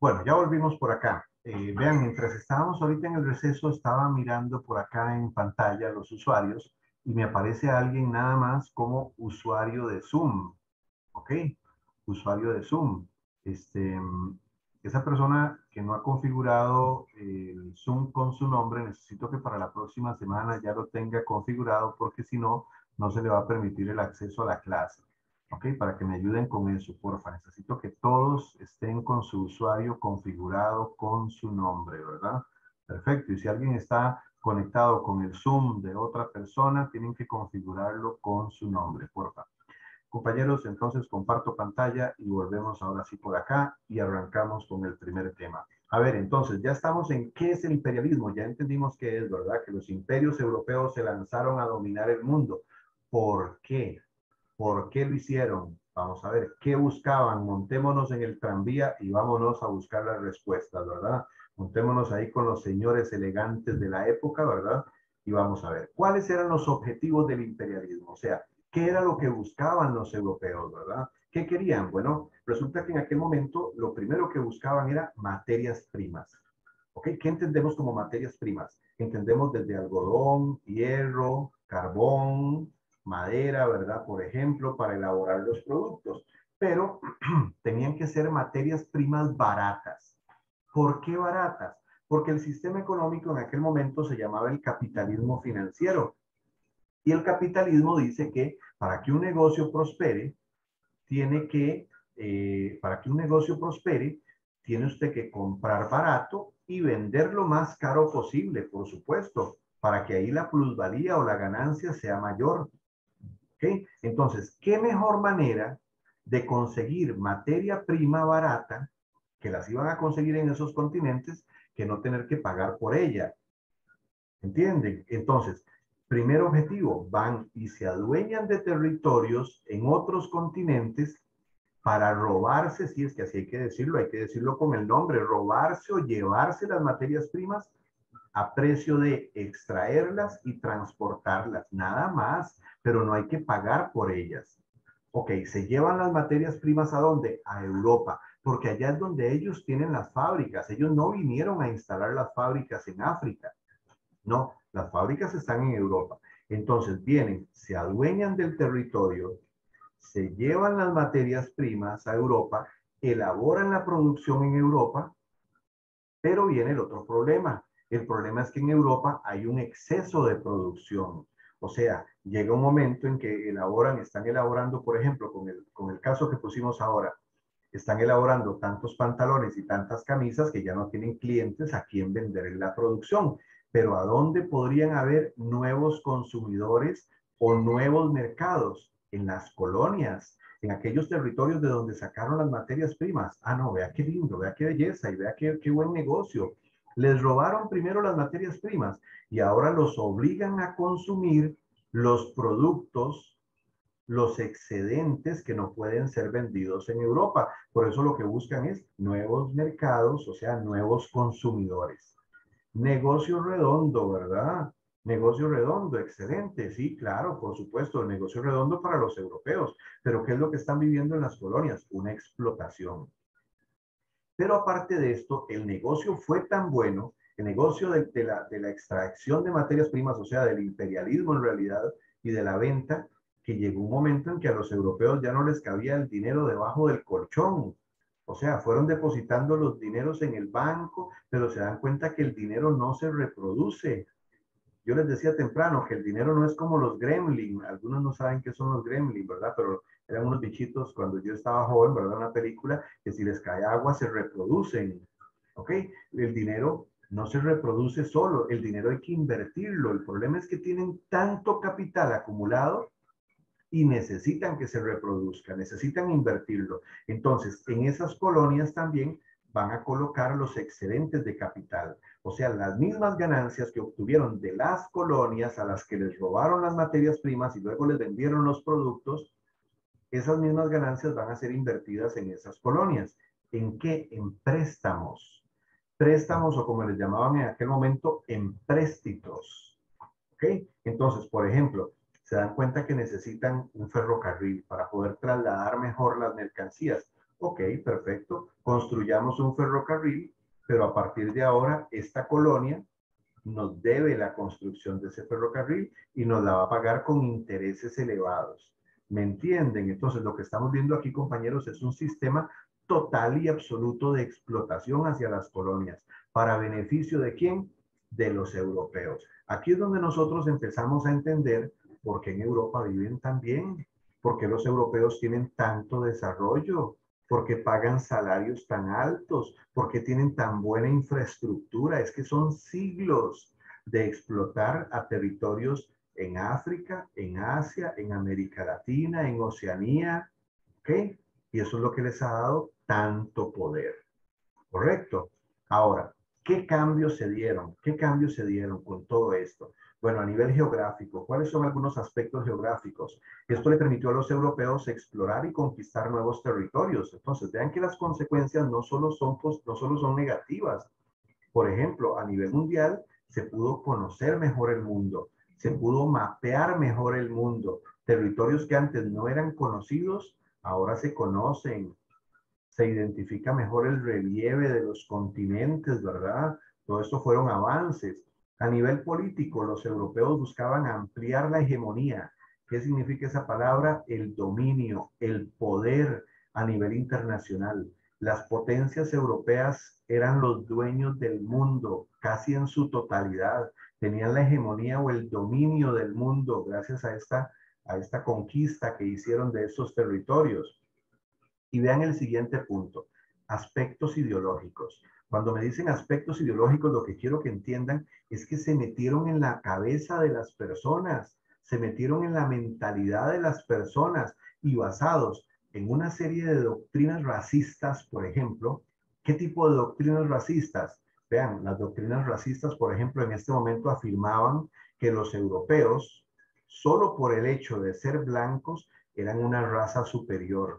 Bueno, ya volvimos por acá. Eh, vean, mientras estábamos ahorita en el receso, estaba mirando por acá en pantalla los usuarios y me aparece alguien nada más como usuario de Zoom. ¿Ok? Usuario de Zoom. Este, esa persona que no ha configurado el Zoom con su nombre, necesito que para la próxima semana ya lo tenga configurado porque si no, no se le va a permitir el acceso a la clase. ¿Ok? Para que me ayuden con eso, porfa. Necesito que todos estén con su usuario configurado con su nombre, ¿verdad? Perfecto. Y si alguien está conectado con el Zoom de otra persona, tienen que configurarlo con su nombre, porfa. Compañeros, entonces comparto pantalla y volvemos ahora sí por acá y arrancamos con el primer tema. A ver, entonces, ya estamos en qué es el imperialismo. Ya entendimos qué es, ¿verdad? Que los imperios europeos se lanzaron a dominar el mundo. ¿Por qué? ¿Por qué lo hicieron? Vamos a ver, ¿qué buscaban? Montémonos en el tranvía y vámonos a buscar las respuestas, ¿verdad? Montémonos ahí con los señores elegantes de la época, ¿verdad? Y vamos a ver, ¿cuáles eran los objetivos del imperialismo? O sea, ¿qué era lo que buscaban los europeos, verdad? ¿Qué querían? Bueno, resulta que en aquel momento lo primero que buscaban era materias primas. ¿Ok? ¿Qué entendemos como materias primas? Entendemos desde algodón, hierro, carbón, madera, ¿verdad? Por ejemplo, para elaborar los productos. Pero tenían que ser materias primas baratas. ¿Por qué baratas? Porque el sistema económico en aquel momento se llamaba el capitalismo financiero. Y el capitalismo dice que para que un negocio prospere, tiene que, eh, para que un negocio prospere, tiene usted que comprar barato y vender lo más caro posible, por supuesto, para que ahí la plusvalía o la ganancia sea mayor. ¿Okay? Entonces, ¿qué mejor manera de conseguir materia prima barata, que las iban a conseguir en esos continentes, que no tener que pagar por ella? ¿Entienden? Entonces, primer objetivo, van y se adueñan de territorios en otros continentes para robarse, si es que así hay que decirlo, hay que decirlo con el nombre, robarse o llevarse las materias primas a precio de extraerlas y transportarlas, nada más, pero no hay que pagar por ellas. Ok, se llevan las materias primas ¿a dónde? A Europa, porque allá es donde ellos tienen las fábricas. Ellos no vinieron a instalar las fábricas en África. No, las fábricas están en Europa. Entonces vienen, se adueñan del territorio, se llevan las materias primas a Europa, elaboran la producción en Europa, pero viene el otro problema. El problema es que en Europa hay un exceso de producción. O sea, llega un momento en que elaboran, están elaborando, por ejemplo, con el, con el caso que pusimos ahora, están elaborando tantos pantalones y tantas camisas que ya no tienen clientes a quien vender en la producción. Pero ¿a dónde podrían haber nuevos consumidores o nuevos mercados? En las colonias, en aquellos territorios de donde sacaron las materias primas. Ah, no, vea qué lindo, vea qué belleza y vea qué, qué buen negocio. Les robaron primero las materias primas y ahora los obligan a consumir los productos, los excedentes que no pueden ser vendidos en Europa. Por eso lo que buscan es nuevos mercados, o sea, nuevos consumidores. Negocio redondo, ¿verdad? Negocio redondo, excelente, sí, claro, por supuesto, el negocio redondo para los europeos. Pero ¿qué es lo que están viviendo en las colonias? Una explotación. Pero aparte de esto, el negocio fue tan bueno, el negocio de, de, la, de la extracción de materias primas, o sea, del imperialismo en realidad, y de la venta, que llegó un momento en que a los europeos ya no les cabía el dinero debajo del colchón. O sea, fueron depositando los dineros en el banco, pero se dan cuenta que el dinero no se reproduce. Yo les decía temprano que el dinero no es como los gremlin. Algunos no saben qué son los gremlin, ¿verdad? Pero eran unos bichitos cuando yo estaba joven, ¿verdad? Una película que si les cae agua se reproducen. ¿Ok? El dinero no se reproduce solo. El dinero hay que invertirlo. El problema es que tienen tanto capital acumulado y necesitan que se reproduzca, necesitan invertirlo. Entonces, en esas colonias también van a colocar los excedentes de capital, o sea, las mismas ganancias que obtuvieron de las colonias a las que les robaron las materias primas y luego les vendieron los productos, esas mismas ganancias van a ser invertidas en esas colonias. ¿En qué? En préstamos. Préstamos o como les llamaban en aquel momento, empréstitos. ¿Ok? Entonces, por ejemplo, se dan cuenta que necesitan un ferrocarril para poder trasladar mejor las mercancías. Ok, perfecto. construyamos un ferrocarril, pero a partir de ahora esta colonia nos debe la construcción de ese ferrocarril y nos la va a pagar con intereses elevados. ¿Me entienden? Entonces, lo que estamos viendo aquí, compañeros, es un sistema total y absoluto de explotación hacia las colonias. ¿Para beneficio de quién? De los europeos. Aquí es donde nosotros empezamos a entender por qué en Europa viven tan bien, por qué los europeos tienen tanto desarrollo, por qué pagan salarios tan altos, por qué tienen tan buena infraestructura. Es que son siglos de explotar a territorios en África, en Asia, en América Latina, en Oceanía, ¿ok? Y eso es lo que les ha dado tanto poder, ¿correcto? Ahora, ¿qué cambios se dieron? ¿Qué cambios se dieron con todo esto? Bueno, a nivel geográfico, ¿cuáles son algunos aspectos geográficos? Esto le permitió a los europeos explorar y conquistar nuevos territorios. Entonces, vean que las consecuencias no solo son, no solo son negativas. Por ejemplo, a nivel mundial, se pudo conocer mejor el mundo, se pudo mapear mejor el mundo. Territorios que antes no eran conocidos, ahora se conocen. Se identifica mejor el relieve de los continentes, ¿verdad? Todo esto fueron avances. A nivel político, los europeos buscaban ampliar la hegemonía. ¿Qué significa esa palabra? El dominio, el poder a nivel internacional. Las potencias europeas eran los dueños del mundo, casi en su totalidad. Tenían la hegemonía o el dominio del mundo gracias a esta, a esta conquista que hicieron de esos territorios. Y vean el siguiente punto, aspectos ideológicos. Cuando me dicen aspectos ideológicos, lo que quiero que entiendan es que se metieron en la cabeza de las personas, se metieron en la mentalidad de las personas y basados en una serie de doctrinas racistas, por ejemplo. ¿Qué tipo de doctrinas racistas? Vean, las doctrinas racistas, por ejemplo, en este momento afirmaban que los europeos, solo por el hecho de ser blancos, eran una raza superior.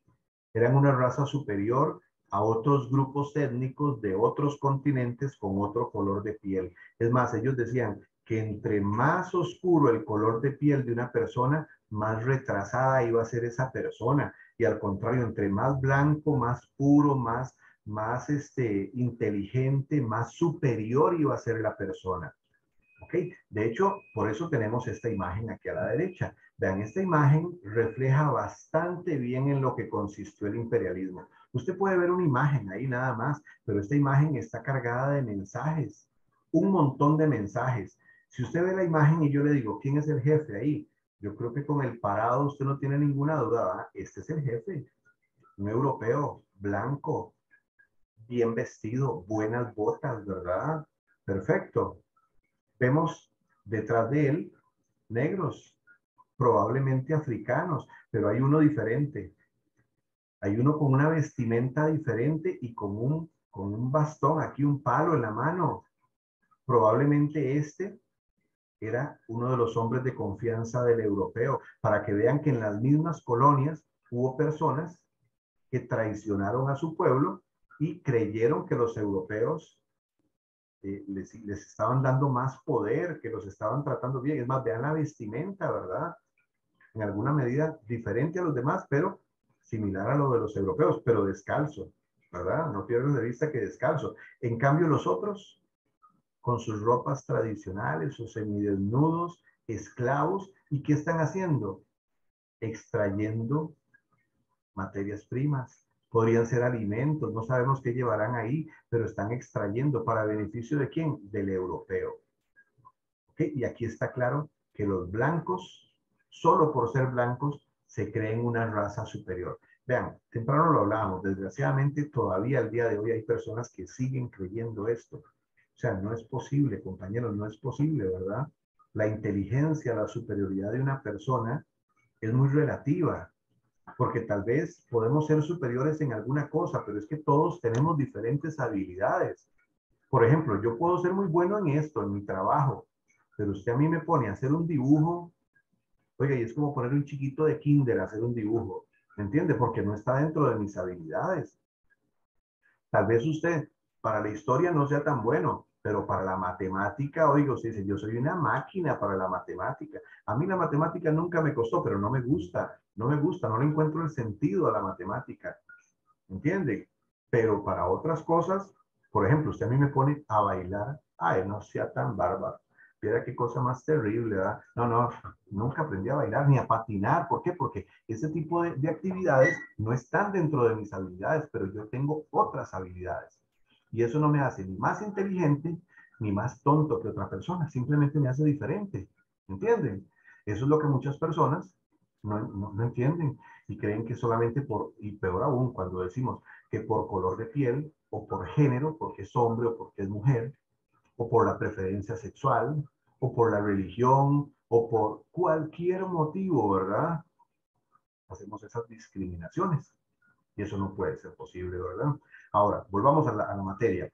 Eran una raza superior a otros grupos étnicos de otros continentes con otro color de piel. Es más, ellos decían que entre más oscuro el color de piel de una persona, más retrasada iba a ser esa persona. Y al contrario, entre más blanco, más puro, más, más este, inteligente, más superior iba a ser la persona. ¿Ok? De hecho, por eso tenemos esta imagen aquí a la derecha. Vean, esta imagen refleja bastante bien en lo que consistió el imperialismo. Usted puede ver una imagen ahí nada más, pero esta imagen está cargada de mensajes, un montón de mensajes. Si usted ve la imagen y yo le digo, ¿quién es el jefe ahí? Yo creo que con el parado usted no tiene ninguna duda, ¿verdad? Este es el jefe, un europeo, blanco, bien vestido, buenas botas, ¿verdad? Perfecto. Vemos detrás de él negros, probablemente africanos, pero hay uno diferente. Hay uno con una vestimenta diferente y con un, con un bastón, aquí un palo en la mano. Probablemente este era uno de los hombres de confianza del europeo, para que vean que en las mismas colonias hubo personas que traicionaron a su pueblo y creyeron que los europeos Eh, les, les estaban dando más poder, que los estaban tratando bien. Es más, vean la vestimenta, ¿verdad? En alguna medida diferente a los demás, pero similar a lo de los europeos, pero descalzo, ¿verdad? No pierdan de vista que descalzo. En cambio, los otros, con sus ropas tradicionales, sus semidesnudos, esclavos, ¿y qué están haciendo? Extrayendo materias primas. Podrían ser alimentos, no sabemos qué llevarán ahí, pero están extrayendo para beneficio de quién? Del europeo. ¿Okay? Y aquí está claro que los blancos, solo por ser blancos, se creen una raza superior. Vean, temprano lo hablábamos, desgraciadamente todavía al día de hoy hay personas que siguen creyendo esto. O sea, no es posible, compañeros, no es posible, ¿verdad? La inteligencia, la superioridad de una persona es muy relativa, porque tal vez podemos ser superiores en alguna cosa, pero es que todos tenemos diferentes habilidades. Por ejemplo, yo puedo ser muy bueno en esto, en mi trabajo, pero usted a mí me pone a hacer un dibujo, oiga, y es como poner un chiquito de kinder a hacer un dibujo, ¿me entiende? Porque no está dentro de mis habilidades. Tal vez usted para la historia no sea tan bueno, pero para la matemática, oiga, usted dice, yo soy una máquina para la matemática. A mí la matemática nunca me costó, pero no me gusta, no me gusta, no le encuentro el sentido a la matemática. ¿Entienden? Pero para otras cosas, por ejemplo, usted a mí me pone a bailar, ay, no sea tan bárbaro. Mira qué cosa más terrible, ¿verdad? No, no, nunca aprendí a bailar ni a patinar. ¿Por qué? Porque ese tipo de, de actividades no están dentro de mis habilidades, pero yo tengo otras habilidades. Y eso no me hace ni más inteligente ni más tonto que otra persona, simplemente me hace diferente. ¿Entienden? Eso es lo que muchas personas no, no, no entienden y creen que solamente por, y peor aún, cuando decimos que por color de piel o por género, porque es hombre o porque es mujer, o por la preferencia sexual, o por la religión, o por cualquier motivo, ¿verdad? Hacemos esas discriminaciones. Y eso no puede ser posible, ¿verdad? Ahora, volvamos a la, a la materia.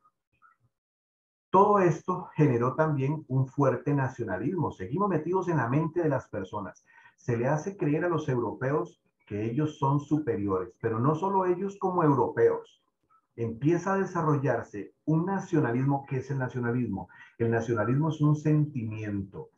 Todo esto generó también un fuerte nacionalismo. Seguimos metidos en la mente de las personas. Se le hace creer a los europeos que ellos son superiores, pero no solo ellos como europeos. Empieza a desarrollarse un nacionalismo. ¿Qué es el nacionalismo? El nacionalismo es un sentimiento.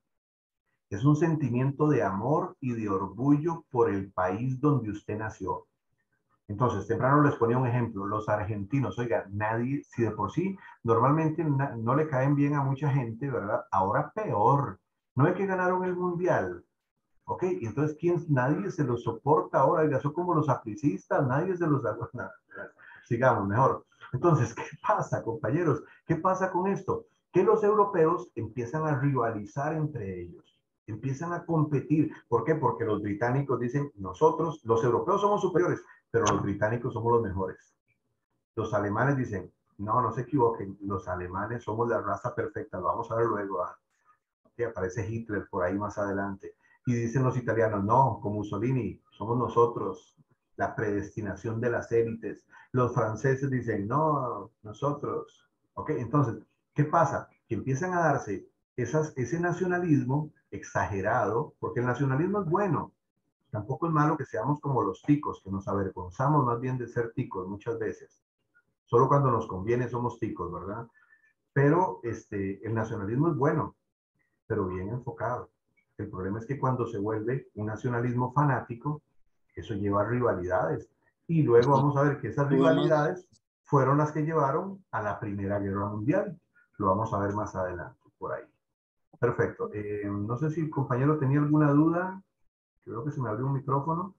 Es un sentimiento de amor y de orgullo por el país donde usted nació. Entonces, temprano les ponía un ejemplo, los argentinos, oiga, nadie, si de por sí normalmente na, no le caen bien a mucha gente, ¿verdad? Ahora peor, no es que ganaron el mundial, ¿ok? Y entonces, ¿quién, nadie se los soporta ahora, oiga, son como los aplicistas, nadie se los aguanta. Sigamos, mejor. Entonces, ¿qué pasa, compañeros? ¿Qué pasa con esto? Que los europeos empiezan a rivalizar entre ellos. Empiezan a competir. ¿Por qué? Porque los británicos dicen, nosotros, los europeos somos superiores, pero los británicos somos los mejores. Los alemanes dicen, no, no se equivoquen, los alemanes somos la raza perfecta, lo vamos a ver luego. ¿Ah? Que aparece Hitler por ahí más adelante. Y dicen los italianos, no, con Mussolini, somos nosotros, la predestinación de las élites. Los franceses dicen, no, nosotros. ¿Ok? Entonces, ¿qué pasa? Que empiezan a darse esas, ese nacionalismo exagerado, porque el nacionalismo es bueno. Tampoco es malo que seamos como los ticos, que nos avergonzamos más bien de ser ticos muchas veces. Solo cuando nos conviene somos ticos, ¿verdad? Pero este, el nacionalismo es bueno, pero bien enfocado. El problema es que cuando se vuelve un nacionalismo fanático, eso lleva a rivalidades. Y luego Esto vamos a ver que esas sube más. rivalidades fueron las que llevaron a la Primera Guerra Mundial. Lo vamos a ver más adelante, por ahí. Perfecto. Eh, no sé si el compañero tenía alguna duda. Creo que se me abrió un micrófono.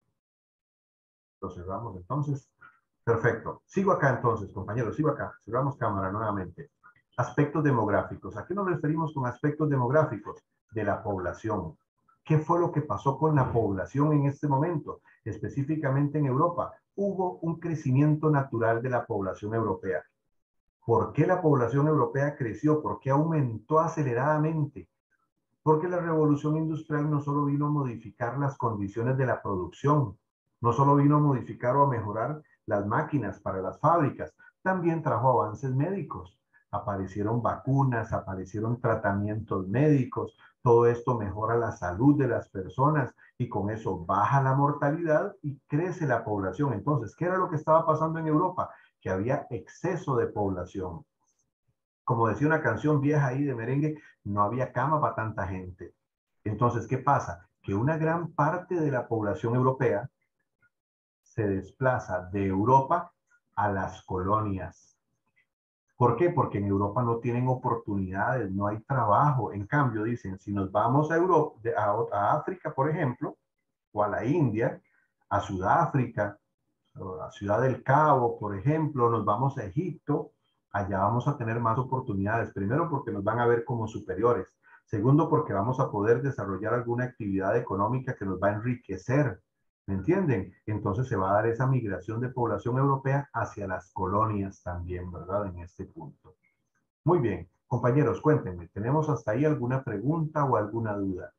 Lo cerramos entonces. Perfecto. Sigo acá entonces, compañeros. Sigo acá. Cerramos cámara nuevamente. Aspectos demográficos. ¿A qué nos referimos con aspectos demográficos? De la población. ¿Qué fue lo que pasó con la población en este momento? Específicamente en Europa. Hubo un crecimiento natural de la población europea. ¿Por qué la población europea creció? ¿Por qué aumentó aceleradamente? Porque la revolución industrial no solo vino a modificar las condiciones de la producción, no solo vino a modificar o a mejorar las máquinas para las fábricas, también trajo avances médicos. Aparecieron vacunas, aparecieron tratamientos médicos, todo esto mejora la salud de las personas y con eso baja la mortalidad y crece la población. Entonces, ¿qué era lo que estaba pasando en Europa? Que había exceso de población. Como decía una canción vieja ahí de merengue, no había cama para tanta gente. Entonces, ¿qué pasa? Que una gran parte de la población europea se desplaza de Europa a las colonias. ¿Por qué? Porque en Europa no tienen oportunidades, no hay trabajo. En cambio, dicen, si nos vamos a Europa, a, a África, por ejemplo, o a la India, a Sudáfrica, a Ciudad del Cabo, por ejemplo, nos vamos a Egipto, allá vamos a tener más oportunidades. Primero, porque nos van a ver como superiores. Segundo, porque vamos a poder desarrollar alguna actividad económica que nos va a enriquecer. ¿Me entienden? Entonces se va a dar esa migración de población europea hacia las colonias también, ¿verdad? En este punto. Muy bien. Compañeros, cuéntenme, ¿tenemos hasta ahí alguna pregunta o alguna duda?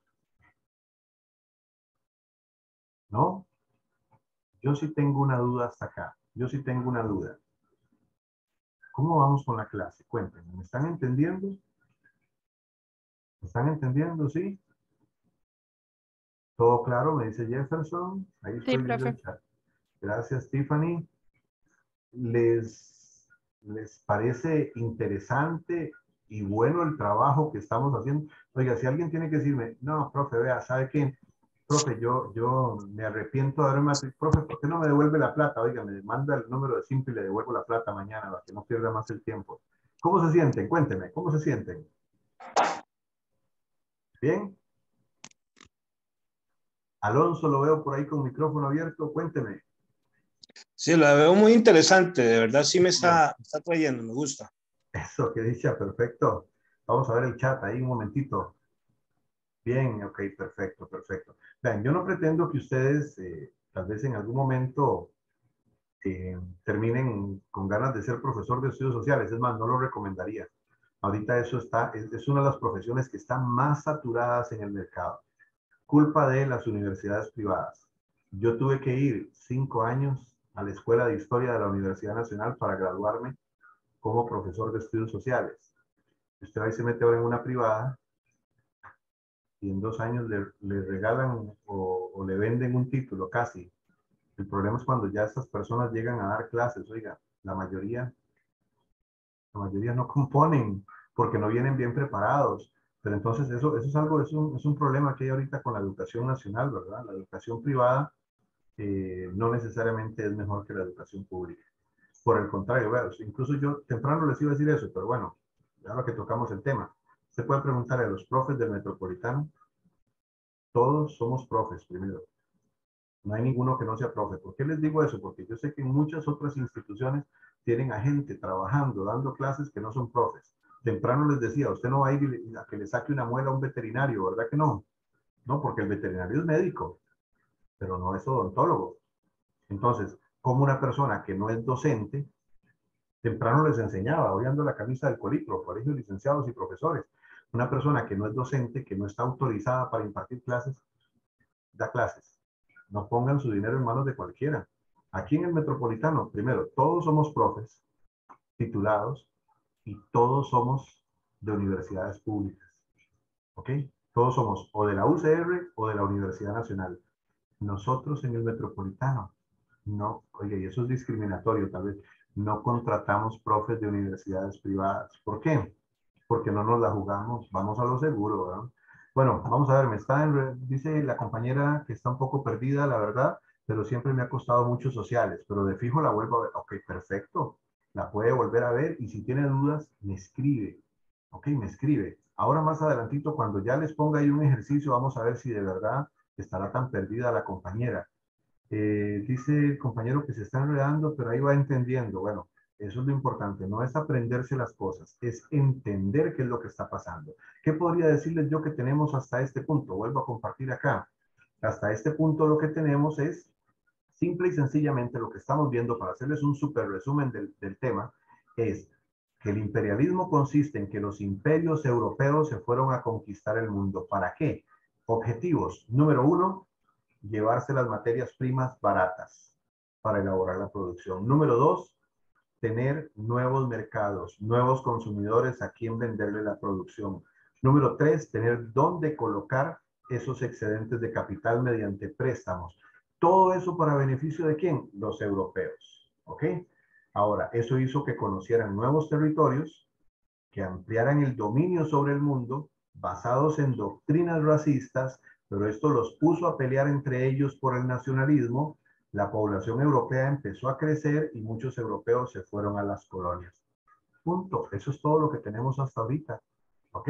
¿No? Yo sí tengo una duda hasta acá. Yo sí tengo una duda. ¿Cómo vamos con la clase? Cuéntenme, ¿me están entendiendo? ¿Me están entendiendo? ¿Sí? ¿Todo claro? Me dice Jefferson. Ahí Sí, estoy viendo profe. el chat. Gracias, Tiffany. ¿Les, les parece interesante y bueno el trabajo que estamos haciendo? Oiga, si alguien tiene que decirme, no, profe, vea, ¿sabe qué? profe, yo, yo me arrepiento de haberme matriculado. Profe, ¿por qué no me devuelve la plata? Oiga, me manda el número de simple y le devuelvo la plata mañana para que no pierda más el tiempo. ¿Cómo se sienten? Cuéntenme, ¿cómo se sienten? ¿Bien? Alonso, lo veo por ahí con micrófono abierto. Cuénteme. Sí, la veo muy interesante. De verdad sí me está, me está trayendo, me gusta. Eso, que dice, perfecto. Vamos a ver el chat ahí un momentito. Bien, ok, perfecto, perfecto. Vean, yo no pretendo que ustedes, eh, tal vez en algún momento, eh, terminen con ganas de ser profesor de estudios sociales. Es más, no lo recomendaría. Ahorita eso está, es, es una de las profesiones que están más saturadas en el mercado. Culpa de las universidades privadas. Yo tuve que ir cinco años a la Escuela de Historia de la Universidad Nacional para graduarme como profesor de estudios sociales. Usted ahí se mete ahora en una privada y en dos años le, le regalan o, o le venden un título casi. El problema es cuando ya estas personas llegan a dar clases. Oiga, la mayoría, la mayoría no componen porque no vienen bien preparados. Pero entonces eso, eso es algo, es un, es un problema que hay ahorita con la educación nacional, ¿verdad? La educación privada eh, no necesariamente es mejor que la educación pública. Por el contrario, ¿verdad? Incluso yo temprano les iba a decir eso, pero bueno, ahora que tocamos el tema, se puede preguntar a los profes del Metropolitano. Todos somos profes primero. No hay ninguno que no sea profe. ¿Por qué les digo eso? Porque yo sé que en muchas otras instituciones tienen a gente trabajando, dando clases que no son profes. Temprano les decía, usted no va a ir a que le saque una muela a un veterinario, ¿verdad que no? No, porque el veterinario es médico, pero no es odontólogo. Entonces, como una persona que no es docente, temprano les enseñaba, hoy ando la camisa del Colipro, Colegio de Licenciados y Profesores. Una persona que no es docente, que no está autorizada para impartir clases, da clases. No pongan su dinero en manos de cualquiera. Aquí en el Metropolitano, primero, todos somos profes titulados y todos somos de universidades públicas. ¿Ok? Todos somos o de la U C R o de la Universidad Nacional. Nosotros en el Metropolitano, no, oye, y eso es discriminatorio tal vez, no contratamos profes de universidades privadas. ¿Por qué? Porque no nos la jugamos, vamos a lo seguro, ¿verdad? Bueno, vamos a ver, me está en, dice la compañera que está un poco perdida, la verdad, pero siempre me ha costado muchos sociales, pero de fijo la vuelvo a ver. Ok, perfecto, la puede volver a ver y si tiene dudas, me escribe. Ok, me escribe. Ahora más adelantito, cuando ya les ponga ahí un ejercicio, vamos a ver si de verdad estará tan perdida la compañera. Eh, dice el compañero que se está enredando, pero ahí va entendiendo. Bueno, eso es lo importante, no es aprenderse las cosas, es entender qué es lo que está pasando. ¿Qué podría decirles yo que tenemos hasta este punto? Vuelvo a compartir acá. Hasta este punto lo que tenemos es, simple y sencillamente, lo que estamos viendo, para hacerles un súper resumen del, del tema, es que el imperialismo consiste en que los imperios europeos se fueron a conquistar el mundo. ¿Para qué? Objetivos. Número uno, llevarse las materias primas baratas para elaborar la producción. Número dos, tener nuevos mercados, nuevos consumidores a quien venderle la producción. Número tres, tener dónde colocar esos excedentes de capital mediante préstamos. Todo eso para beneficio de quién? Los europeos. ¿Ok? Ahora, eso hizo que conocieran nuevos territorios, que ampliaran el dominio sobre el mundo basados en doctrinas racistas, pero esto los puso a pelear entre ellos por el nacionalismo. La población europea empezó a crecer y muchos europeos se fueron a las colonias. Punto. Eso es todo lo que tenemos hasta ahorita. ¿Ok?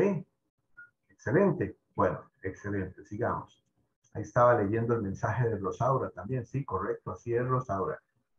Excelente. Bueno, excelente. Sigamos. Ahí estaba leyendo el mensaje de Rosaura también. Sí, correcto. Así es, Rosaura.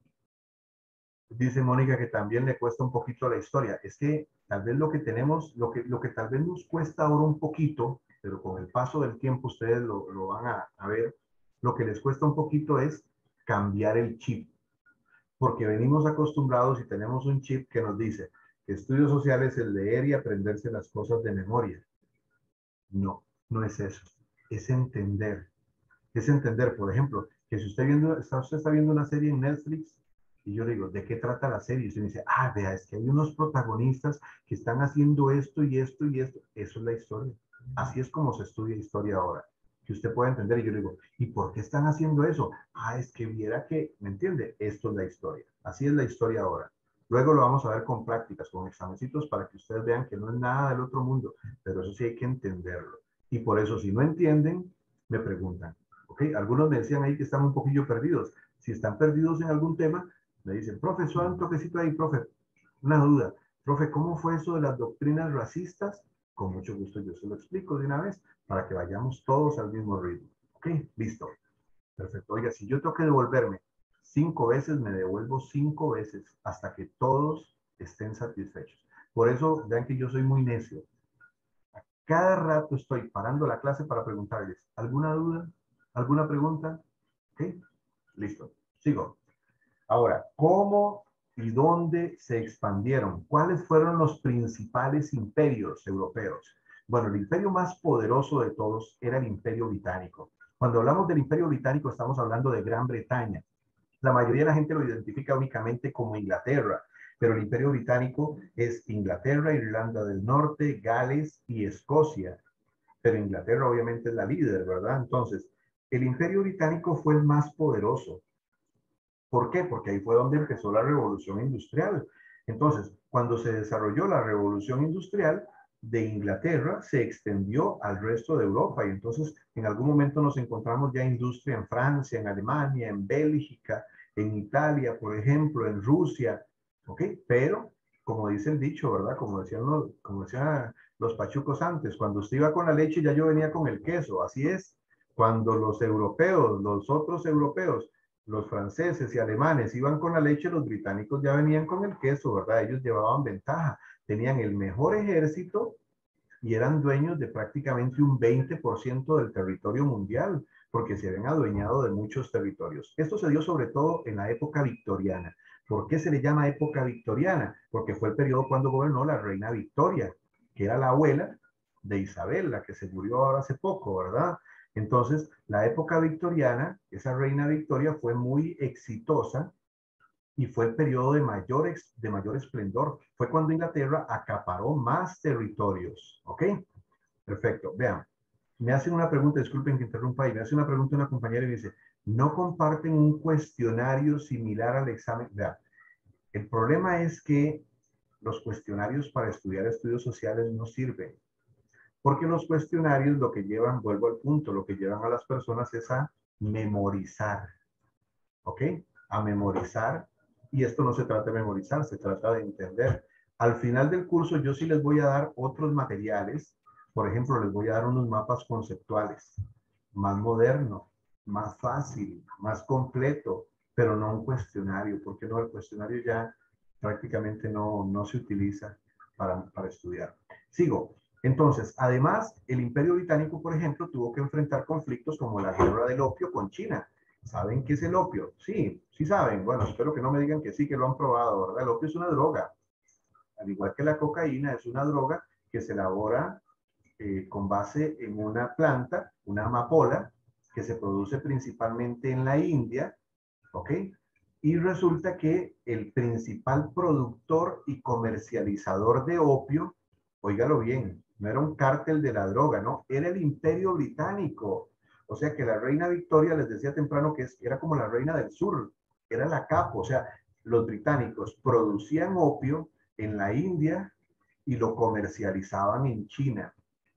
Dice Mónica que también le cuesta un poquito la historia. Es que tal vez lo que tenemos, lo que, lo que tal vez nos cuesta ahora un poquito, pero con el paso del tiempo ustedes lo, lo van a, a ver, lo que les cuesta un poquito es cambiar el chip. Porque venimos acostumbrados y tenemos un chip que nos dice que estudios sociales es leer y aprenderse las cosas de memoria. No, no es eso. Es entender. Es entender, por ejemplo, que si usted, viendo, está, usted está viendo una serie en Netflix, y yo le digo, ¿de qué trata la serie? Y usted me dice, ah, vea, es que hay unos protagonistas que están haciendo esto y esto y esto. Eso es la historia. Así es como se estudia historia ahora. Que usted pueda entender. Y yo le digo, ¿y por qué están haciendo eso? Ah, es que viera que, ¿me entiende? Esto es la historia. Así es la historia ahora. Luego lo vamos a ver con prácticas, con examencitos, para que ustedes vean que no es nada del otro mundo. Pero eso sí hay que entenderlo. Y por eso, si no entienden, me preguntan. ¿Ok? ¿ok? Algunos me decían ahí que están un poquillo perdidos. Si están perdidos en algún tema, me dicen, profe, suave un toquecito ahí, profe. Una duda. Profe, ¿cómo fue eso de las doctrinas racistas? Con mucho gusto yo se lo explico de una vez para que vayamos todos al mismo ritmo. ¿Ok? Listo. Perfecto. Oiga, si yo tengo que devolverme cinco veces, me devuelvo cinco veces hasta que todos estén satisfechos. Por eso, vean que yo soy muy necio. Cada rato estoy parando la clase para preguntarles, ¿alguna duda? ¿Alguna pregunta? ¿Ok? Listo. Sigo. Ahora, ¿cómo y dónde se expandieron? ¿Cuáles fueron los principales imperios europeos? Bueno, el imperio más poderoso de todos era el Imperio Británico. Cuando hablamos del Imperio Británico, estamos hablando de Gran Bretaña. La mayoría de la gente lo identifica únicamente como Inglaterra, pero el Imperio Británico es Inglaterra, Irlanda del Norte, Gales y Escocia. Pero Inglaterra obviamente es la líder, ¿verdad? Entonces, el Imperio Británico fue el más poderoso. ¿Por qué? Porque ahí fue donde empezó la revolución industrial. Entonces, cuando se desarrolló la revolución industrial, de Inglaterra se extendió al resto de Europa y entonces en algún momento nos encontramos ya industria en Francia, en Alemania, en Bélgica, en Italia, por ejemplo, en Rusia, ¿ok? Pero, como dice el dicho, ¿verdad? Como decían los, como decían los pachucos antes, cuando usted iba con la leche ya yo venía con el queso, así es. Cuando los europeos, los otros europeos, los franceses y alemanes iban con la leche, los británicos ya venían con el queso, ¿verdad? Ellos llevaban ventaja, tenían el mejor ejército y eran dueños de prácticamente un veinte por ciento del territorio mundial, porque se habían adueñado de muchos territorios. Esto se dio sobre todo en la época victoriana. ¿Por qué se le llama época victoriana? Porque fue el periodo cuando gobernó la reina Victoria, que era la abuela de Isabel, la que se murió ahora hace poco, ¿verdad? Entonces, la época victoriana, esa reina Victoria fue muy exitosa y fue el periodo de mayor, de mayor esplendor. Fue cuando Inglaterra acaparó más territorios. ¿Ok? Perfecto. Vean, me hacen una pregunta, disculpen que interrumpa ahí, me hace una pregunta una compañera y me dice, ¿no comparten un cuestionario similar al examen? Vean, el problema es que los cuestionarios para estudiar estudios sociales no sirven. Porque los cuestionarios lo que llevan, vuelvo al punto, lo que llevan a las personas es a memorizar. ¿Ok? A memorizar. Y esto no se trata de memorizar, se trata de entender. Al final del curso yo sí les voy a dar otros materiales. Por ejemplo, les voy a dar unos mapas conceptuales. Más moderno, más fácil, más completo, pero no un cuestionario. Porque no, el cuestionario ya prácticamente no, no se utiliza para, para estudiar. Sigo. Entonces, además, el Imperio Británico, por ejemplo, tuvo que enfrentar conflictos como la guerra del opio con China. ¿Saben qué es el opio? Sí, sí saben. Bueno, espero que no me digan que sí, que lo han probado, ¿verdad? El opio es una droga. Al igual que la cocaína, es una droga que se elabora eh, con base en una planta, una amapola, que se produce principalmente en la India, ¿ok? Y resulta que el principal productor y comercializador de opio, óigalo bien, no era un cártel de la droga, no, era el Imperio Británico. O sea que la reina Victoria, les decía temprano que era como la reina del sur, era la capo, o sea, los británicos producían opio en la India y lo comercializaban en China.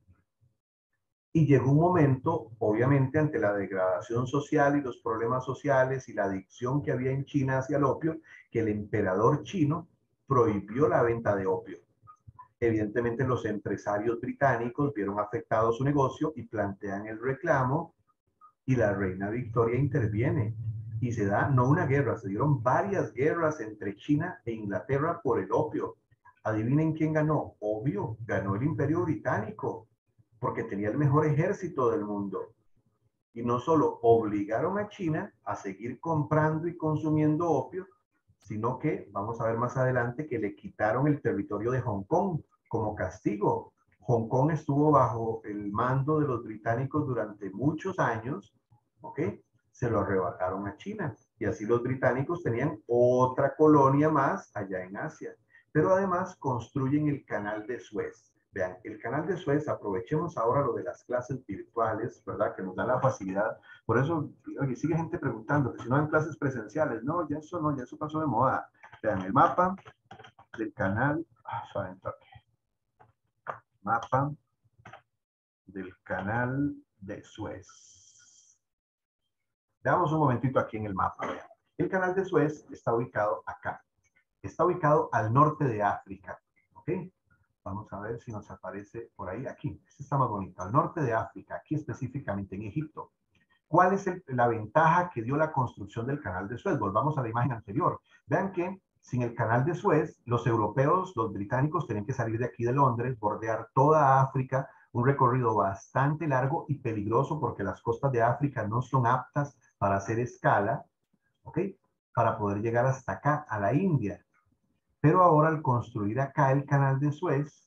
Y llegó un momento, obviamente, ante la degradación social y los problemas sociales y la adicción que había en China hacia el opio, que el emperador chino prohibió la venta de opio. Evidentemente, los empresarios británicos vieron afectado su negocio y plantean el reclamo y la reina Victoria interviene. Y se da no una guerra, se dieron varias guerras entre China e Inglaterra por el opio. Adivinen quién ganó. Obvio, ganó el Imperio Británico, porque tenía el mejor ejército del mundo. Y no solo obligaron a China a seguir comprando y consumiendo opio, sino que, vamos a ver más adelante, que le quitaron el territorio de Hong Kong como castigo. Hong Kong estuvo bajo el mando de los británicos durante muchos años, ¿ok? Se lo arrebataron a China. Y así los británicos tenían otra colonia más allá en Asia. Pero además construyen el canal de Suez. Vean, el canal de Suez, aprovechemos ahora lo de las clases virtuales, ¿verdad? Que nos dan la facilidad. Por eso, oye, sigue gente preguntando que si no hay clases presenciales. No, ya eso no, ya eso pasó de moda. Vean, el mapa del canal, ah, suave, mapa del canal de Suez. Veamos un momentito aquí en el mapa. Vean. El canal de Suez está ubicado acá. Está ubicado al norte de África. ¿Ok? Vamos a ver si nos aparece por ahí. Aquí. Este está más bonito. Al norte de África. Aquí específicamente en Egipto. ¿Cuál es el, la ventaja que dio la construcción del canal de Suez? Volvamos a la imagen anterior. Vean que sin el canal de Suez, los europeos, los británicos, tenían que salir de aquí de Londres, bordear toda África, un recorrido bastante largo y peligroso porque las costas de África no son aptas para hacer escala, ¿ok? Para poder llegar hasta acá, a la India. Pero ahora al construir acá el canal de Suez,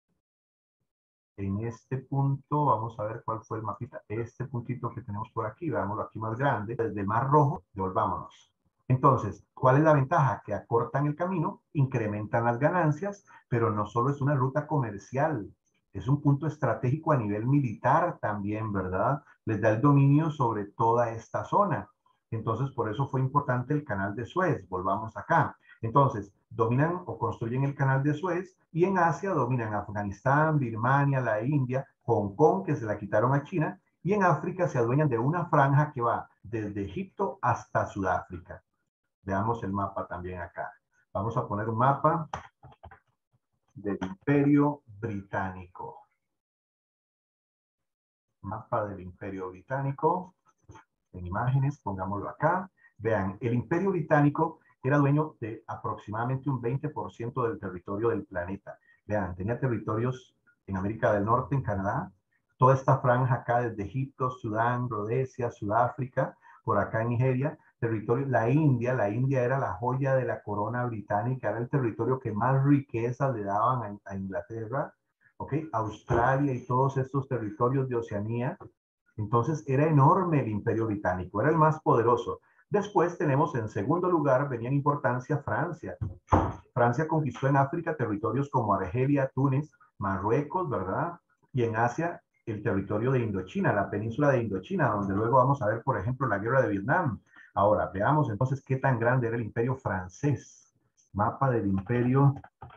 en este punto, vamos a ver cuál fue el mapita, este puntito que tenemos por aquí, veámoslo aquí más grande, desde el Mar Rojo, devolvámonos. Entonces, ¿cuál es la ventaja? Que acortan el camino, incrementan las ganancias, pero no solo es una ruta comercial, es un punto estratégico a nivel militar también, ¿verdad? Les da el dominio sobre toda esta zona. Entonces, por eso fue importante el canal de Suez. Volvamos acá. Entonces, dominan o construyen el canal de Suez y en Asia dominan Afganistán, Birmania, la India, Hong Kong, que se la quitaron a China, y en África se adueñan de una franja que va desde Egipto hasta Sudáfrica. Veamos el mapa también acá. Vamos a poner un mapa del Imperio Británico. Mapa del Imperio Británico. En imágenes, pongámoslo acá. Vean, el Imperio Británico era dueño de aproximadamente un veinte por ciento del territorio del planeta. Vean, tenía territorios en América del Norte, en Canadá, toda esta franja acá desde Egipto, Sudán, Rodesia, Sudáfrica, por acá en Nigeria, territorio, la India, la India era la joya de la corona británica, era el territorio que más riqueza le daban a, a Inglaterra, ¿ok? Australia y todos estos territorios de Oceanía. Entonces era enorme el Imperio Británico, era el más poderoso. Después tenemos en segundo lugar, venía en importancia Francia. Francia conquistó en África territorios como Argelia, Túnez, Marruecos, ¿verdad? Y en Asia el territorio de Indochina, la península de Indochina, donde luego vamos a ver, por ejemplo, la guerra de Vietnam. Ahora, veamos entonces qué tan grande era el Imperio francés. Mapa del Imperio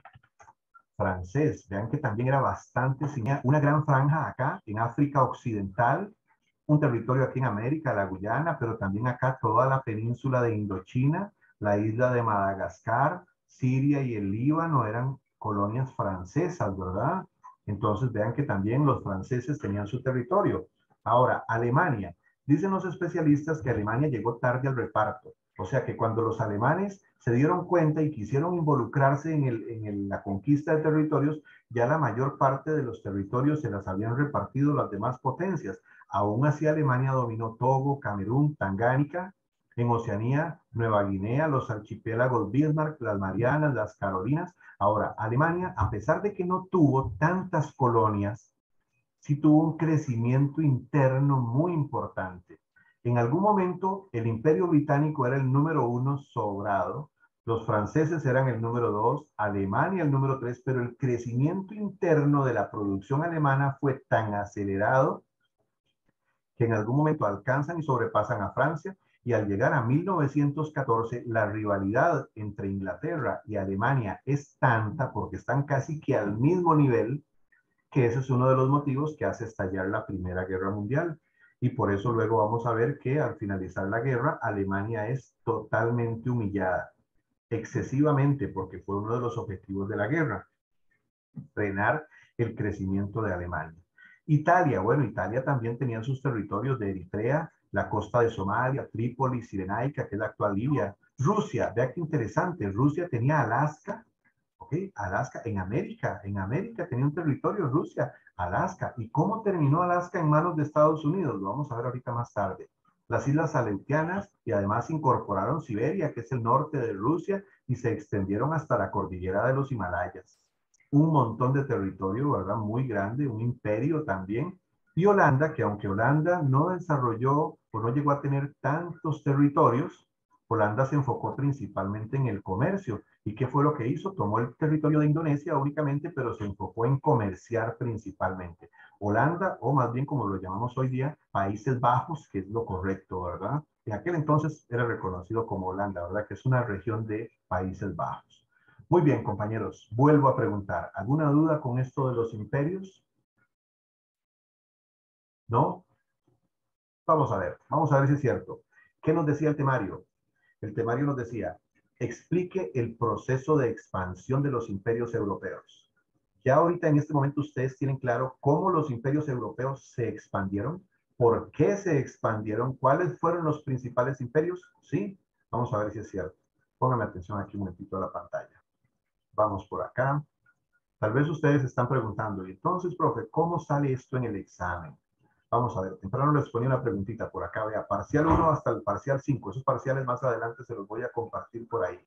francés. Vean que también era bastante, una gran franja acá en África Occidental, un territorio aquí en América, la Guyana, pero también acá toda la península de Indochina, la isla de Madagascar, Siria y el Líbano eran colonias francesas, ¿verdad? Entonces vean que también los franceses tenían su territorio. Ahora, Alemania. Dicen los especialistas que Alemania llegó tarde al reparto. O sea que cuando los alemanes se dieron cuenta y quisieron involucrarse en, el, en el, la conquista de territorios, ya la mayor parte de los territorios se las habían repartido las demás potencias. Aún así, Alemania dominó Togo, Camerún, Tangánica, en Oceanía, Nueva Guinea, los archipiélagos Bismarck, las Marianas, las Carolinas. Ahora, Alemania, a pesar de que no tuvo tantas colonias, sí tuvo un crecimiento interno muy importante. En algún momento, el Imperio Británico era el número uno sobrado, los franceses eran el número dos, Alemania el número tres, pero el crecimiento interno de la producción alemana fue tan acelerado que en algún momento alcanzan y sobrepasan a Francia, y al llegar a mil novecientos catorce, la rivalidad entre Inglaterra y Alemania es tanta, porque están casi que al mismo nivel, que ese es uno de los motivos que hace estallar la Primera Guerra Mundial. Y por eso luego vamos a ver que al finalizar la guerra, Alemania es totalmente humillada, excesivamente, porque fue uno de los objetivos de la guerra, frenar el crecimiento de Alemania. Italia, bueno, Italia también tenía sus territorios de Eritrea, la costa de Somalia, Trípoli, Cirenaica, que es la actual Libia. Rusia, vea qué interesante, Rusia tenía Alaska, ¿ok? Alaska en América, en América tenía un territorio Rusia, Alaska. ¿Y cómo terminó Alaska en manos de Estados Unidos? Lo vamos a ver ahorita más tarde. Las Islas Aleutianas, y además incorporaron Siberia, que es el norte de Rusia, y se extendieron hasta la cordillera de los Himalayas. Un montón de territorio, ¿verdad? Muy grande, un imperio también. Y Holanda, que aunque Holanda no desarrolló o no llegó a tener tantos territorios, Holanda se enfocó principalmente en el comercio. ¿Y qué fue lo que hizo? Tomó el territorio de Indonesia únicamente, pero se enfocó en comerciar principalmente. Holanda, o más bien como lo llamamos hoy día, Países Bajos, que es lo correcto, ¿verdad? En aquel entonces era reconocido como Holanda, ¿verdad? Que es una región de Países Bajos. Muy bien, compañeros, vuelvo a preguntar. ¿Alguna duda con esto de los imperios? ¿No? Vamos a ver, vamos a ver si es cierto. ¿Qué nos decía el temario? El temario nos decía, explique el proceso de expansión de los imperios europeos. Ya ahorita en este momento ustedes tienen claro cómo los imperios europeos se expandieron, por qué se expandieron, cuáles fueron los principales imperios. Sí, vamos a ver si es cierto. Pónganme atención aquí un momentito a la pantalla. Vamos por acá. Tal vez ustedes están preguntando, y entonces, profe, ¿cómo sale esto en el examen? Vamos a ver, temprano les ponía una preguntita por acá, vea, parcial uno hasta el parcial cinco. Esos parciales más adelante se los voy a compartir por ahí.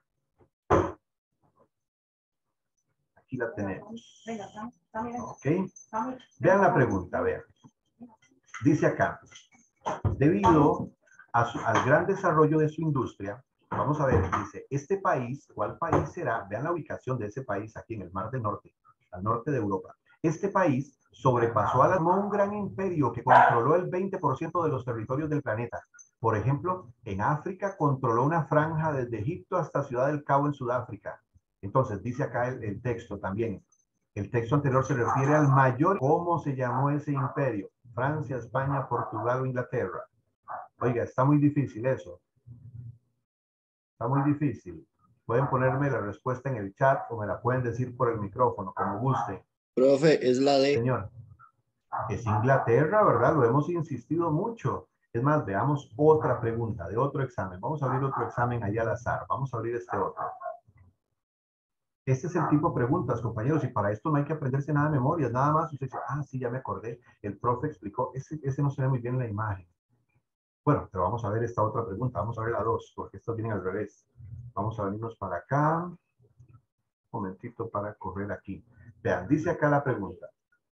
Aquí la tenemos. Ok. Vean la pregunta, vean. Dice acá, debido a su, al gran desarrollo de su industria, vamos a ver, dice, este país, ¿cuál país será? Vean la ubicación de ese país aquí en el Mar del Norte, al norte de Europa. Este país sobrepasó a la, un gran imperio que controló el veinte por ciento de los territorios del planeta. Por ejemplo, en África controló una franja desde Egipto hasta Ciudad del Cabo en Sudáfrica. Entonces, dice acá el, el texto también. El texto anterior se refiere al mayor. ¿Cómo se llamó ese imperio? Francia, España, Portugal o Inglaterra. Oiga, está muy difícil eso. Está muy difícil. Pueden ponerme la respuesta en el chat o me la pueden decir por el micrófono, como guste. Profe, es la D. Señor, es Inglaterra, ¿verdad? Lo hemos insistido mucho. Es más, veamos otra pregunta de otro examen. Vamos a abrir otro examen allá al azar. Vamos a abrir este otro. Este es el tipo de preguntas, compañeros, y para esto no hay que aprenderse nada de memoria, nada más. Usted dice, ah, sí, ya me acordé. El profe explicó, ese, ese no se ve muy bien en la imagen. Bueno, pero vamos a ver esta otra pregunta. Vamos a ver la dos, porque estas vienen al revés. Vamos a venirnos para acá. Un momentito para correr aquí. Vean, dice acá la pregunta.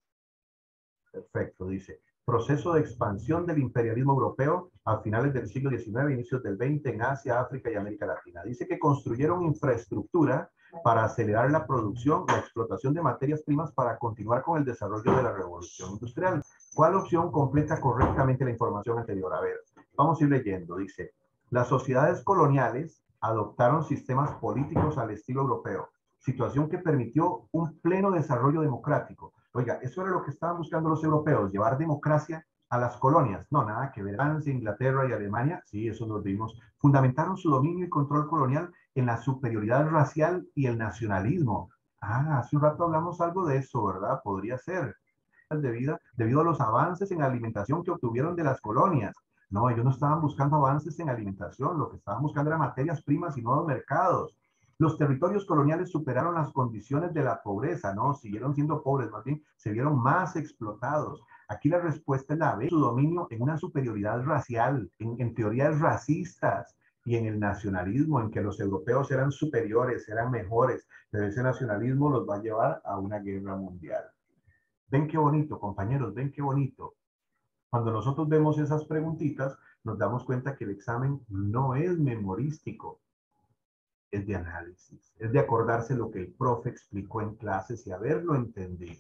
Perfecto, dice. Proceso de expansión del imperialismo europeo a finales del siglo diecinueve, inicios del veinte en Asia, África y América Latina. Dice que construyeron infraestructura para acelerar la producción, la explotación de materias primas para continuar con el desarrollo de la revolución industrial. ¿Cuál opción completa correctamente la información anterior? A ver, vamos a ir leyendo. Dice, las sociedades coloniales adoptaron sistemas políticos al estilo europeo, situación que permitió un pleno desarrollo democrático. Oiga, eso era lo que estaban buscando los europeos, llevar democracia a las colonias. No, nada que ver. Francia, Inglaterra y Alemania, sí, eso lo vimos, fundamentaron su dominio y control colonial en la superioridad racial y el nacionalismo. Ah, hace un rato hablamos algo de eso, ¿verdad? Podría ser. Debido, debido a los avances en alimentación que obtuvieron de las colonias. No, ellos no estaban buscando avances en alimentación, lo que estaban buscando eran materias primas y nuevos mercados. Los territorios coloniales superaron las condiciones de la pobreza, ¿no? Siguieron siendo pobres, más bien se vieron más explotados. Aquí la respuesta es la B, su dominio en una superioridad racial, en, en teorías racistas y en el nacionalismo, en que los europeos eran superiores, eran mejores, pero ese nacionalismo los va a llevar a una guerra mundial. Ven qué bonito, compañeros, ven qué bonito. Cuando nosotros vemos esas preguntitas, nos damos cuenta que el examen no es memorístico, es de análisis, es de acordarse lo que el profe explicó en clases y haberlo entendido.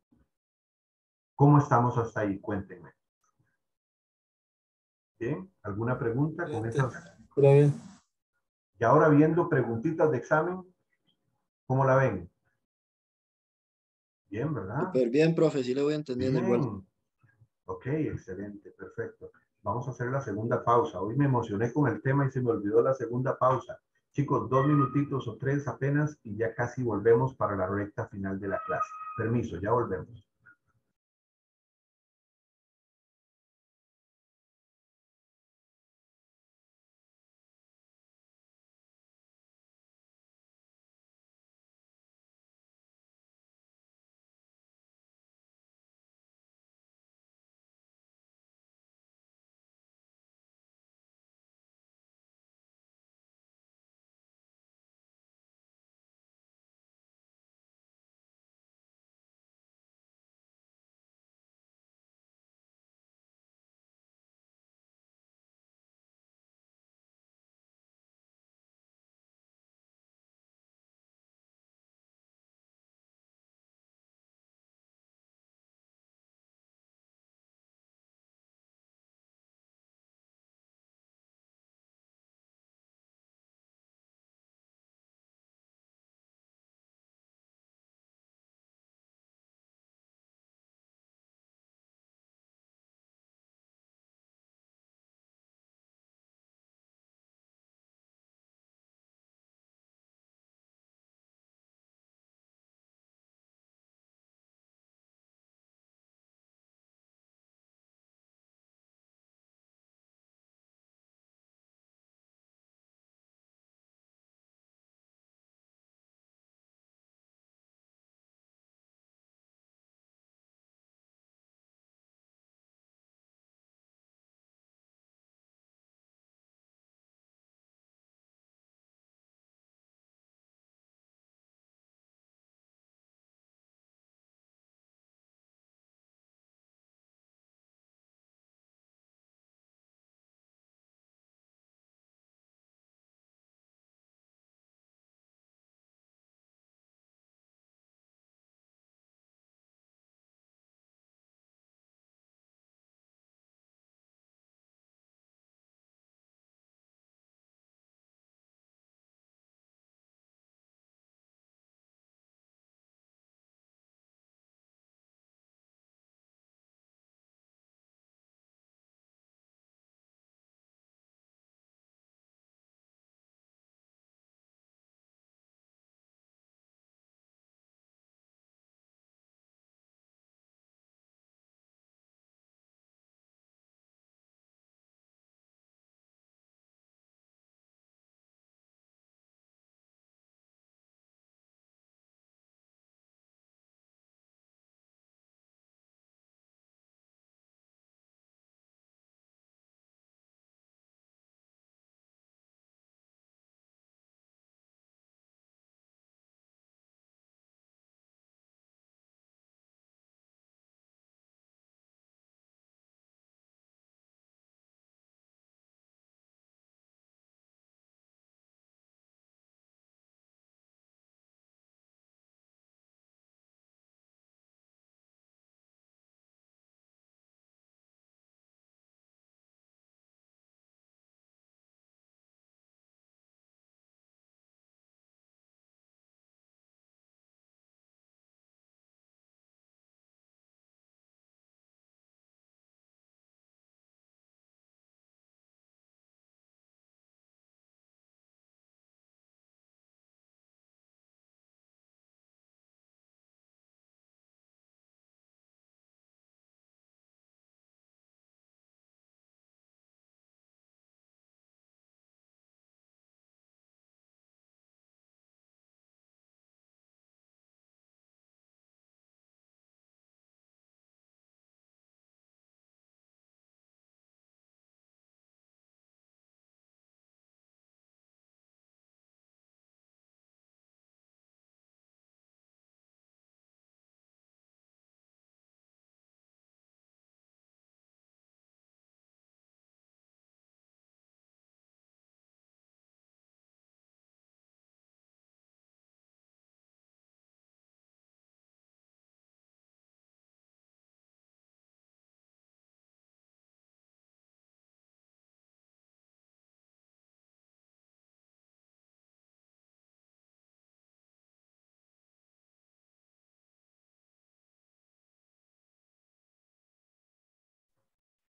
¿Cómo estamos hasta ahí? Cuéntenme. ¿Bien? ¿Alguna pregunta con esas? Bien. Y ahora viendo preguntitas de examen, ¿cómo la ven? Bien, ¿verdad? Súper bien, profe, sí le voy entendiendo igual. Bien. Ok, excelente, perfecto. Vamos a hacer la segunda pausa. Hoy me emocioné con el tema y se me olvidó la segunda pausa. Chicos, dos minutitos o tres apenas y ya casi volvemos para la recta final de la clase. Permiso, ya volvemos.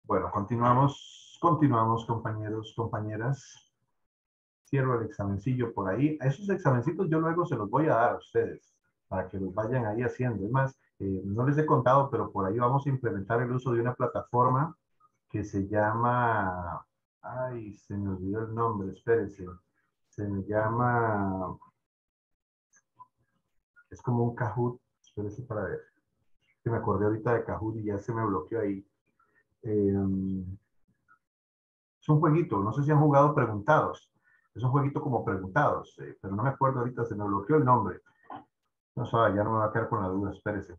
Bueno, continuamos, continuamos, compañeros, compañeras. Cierro el examencillo por ahí. A esos examencitos yo luego se los voy a dar a ustedes para que los vayan ahí haciendo. Es más, eh, no les he contado, pero por ahí vamos a implementar el uso de una plataforma que se llama... Ay, se me olvidó el nombre, espérense. Se me llama... Es como un Kahoot. Espérense para ver. Que me acordé ahorita de Kahoot y ya se me bloqueó ahí. Eh, es un jueguito, no sé si han jugado Preguntados. Es un jueguito como Preguntados, eh, pero no me acuerdo ahorita, se me bloqueó el nombre. No sabe, ya no me va a quedar con la duda, espérese.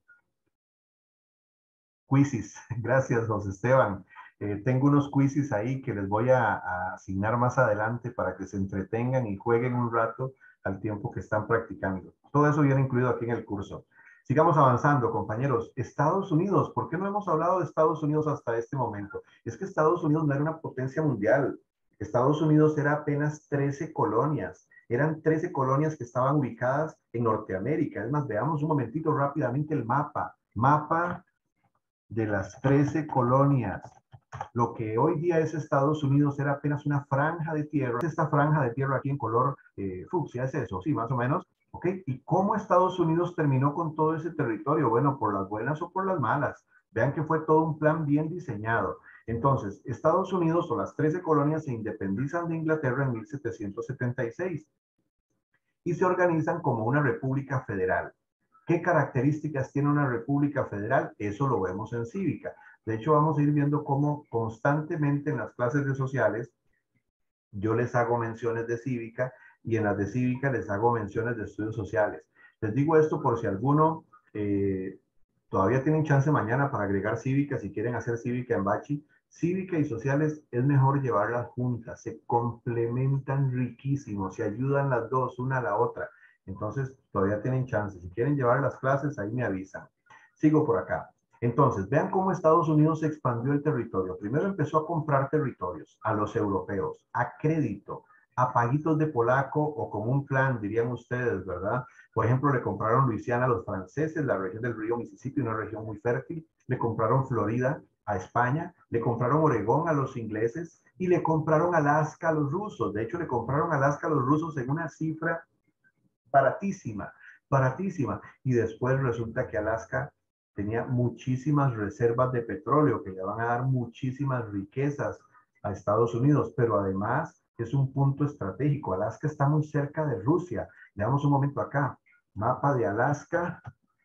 Quizzes, gracias, José Esteban. Eh, tengo unos quizzes ahí que les voy a, a asignar más adelante para que se entretengan y jueguen un rato al tiempo que están practicando. Todo eso viene incluido aquí en el curso. Sigamos avanzando, compañeros. Estados Unidos, ¿por qué no hemos hablado de Estados Unidos hasta este momento? Es que Estados Unidos no era una potencia mundial. Estados Unidos era apenas trece colonias. Eran trece colonias que estaban ubicadas en Norteamérica. Es más, veamos un momentito rápidamente el mapa. Mapa de las trece colonias. Lo que hoy día es Estados Unidos era apenas una franja de tierra. Esta franja de tierra aquí en color eh, fucsia es eso, sí, más o menos. ¿Ok? ¿Y cómo Estados Unidos terminó con todo ese territorio? Bueno, por las buenas o por las malas. Vean que fue todo un plan bien diseñado. Entonces, Estados Unidos o las trece colonias se independizan de Inglaterra en mil setecientos setenta y seis y se organizan como una república federal. ¿Qué características tiene una república federal? Eso lo vemos en cívica. De hecho, vamos a ir viendo cómo constantemente en las clases de sociales yo les hago menciones de cívica y en las de cívica les hago menciones de estudios sociales. Les digo esto por si alguno eh, todavía tienen chance mañana para agregar cívica, si quieren hacer cívica en Bachi. Cívica y sociales es mejor llevarlas juntas, se complementan riquísimo, se ayudan las dos, una a la otra. Entonces, todavía tienen chance. Si quieren llevar las clases, ahí me avisan. Sigo por acá. Entonces, vean cómo Estados Unidos expandió el territorio. Primero empezó a comprar territorios a los europeos, a crédito, a paguitos de polaco o con un plan, dirían ustedes, ¿verdad? Por ejemplo, le compraron Luisiana a los franceses, la región del río Mississippi, una región muy fértil. Le compraron Florida a España, le compraron Oregón a los ingleses y le compraron Alaska a los rusos. De hecho, le compraron Alaska a los rusos en una cifra baratísima, baratísima. Y después resulta que Alaska tenía muchísimas reservas de petróleo que le van a dar muchísimas riquezas a Estados Unidos, pero además es un punto estratégico. Alaska está muy cerca de Rusia. Veamos un momento acá. Mapa de Alaska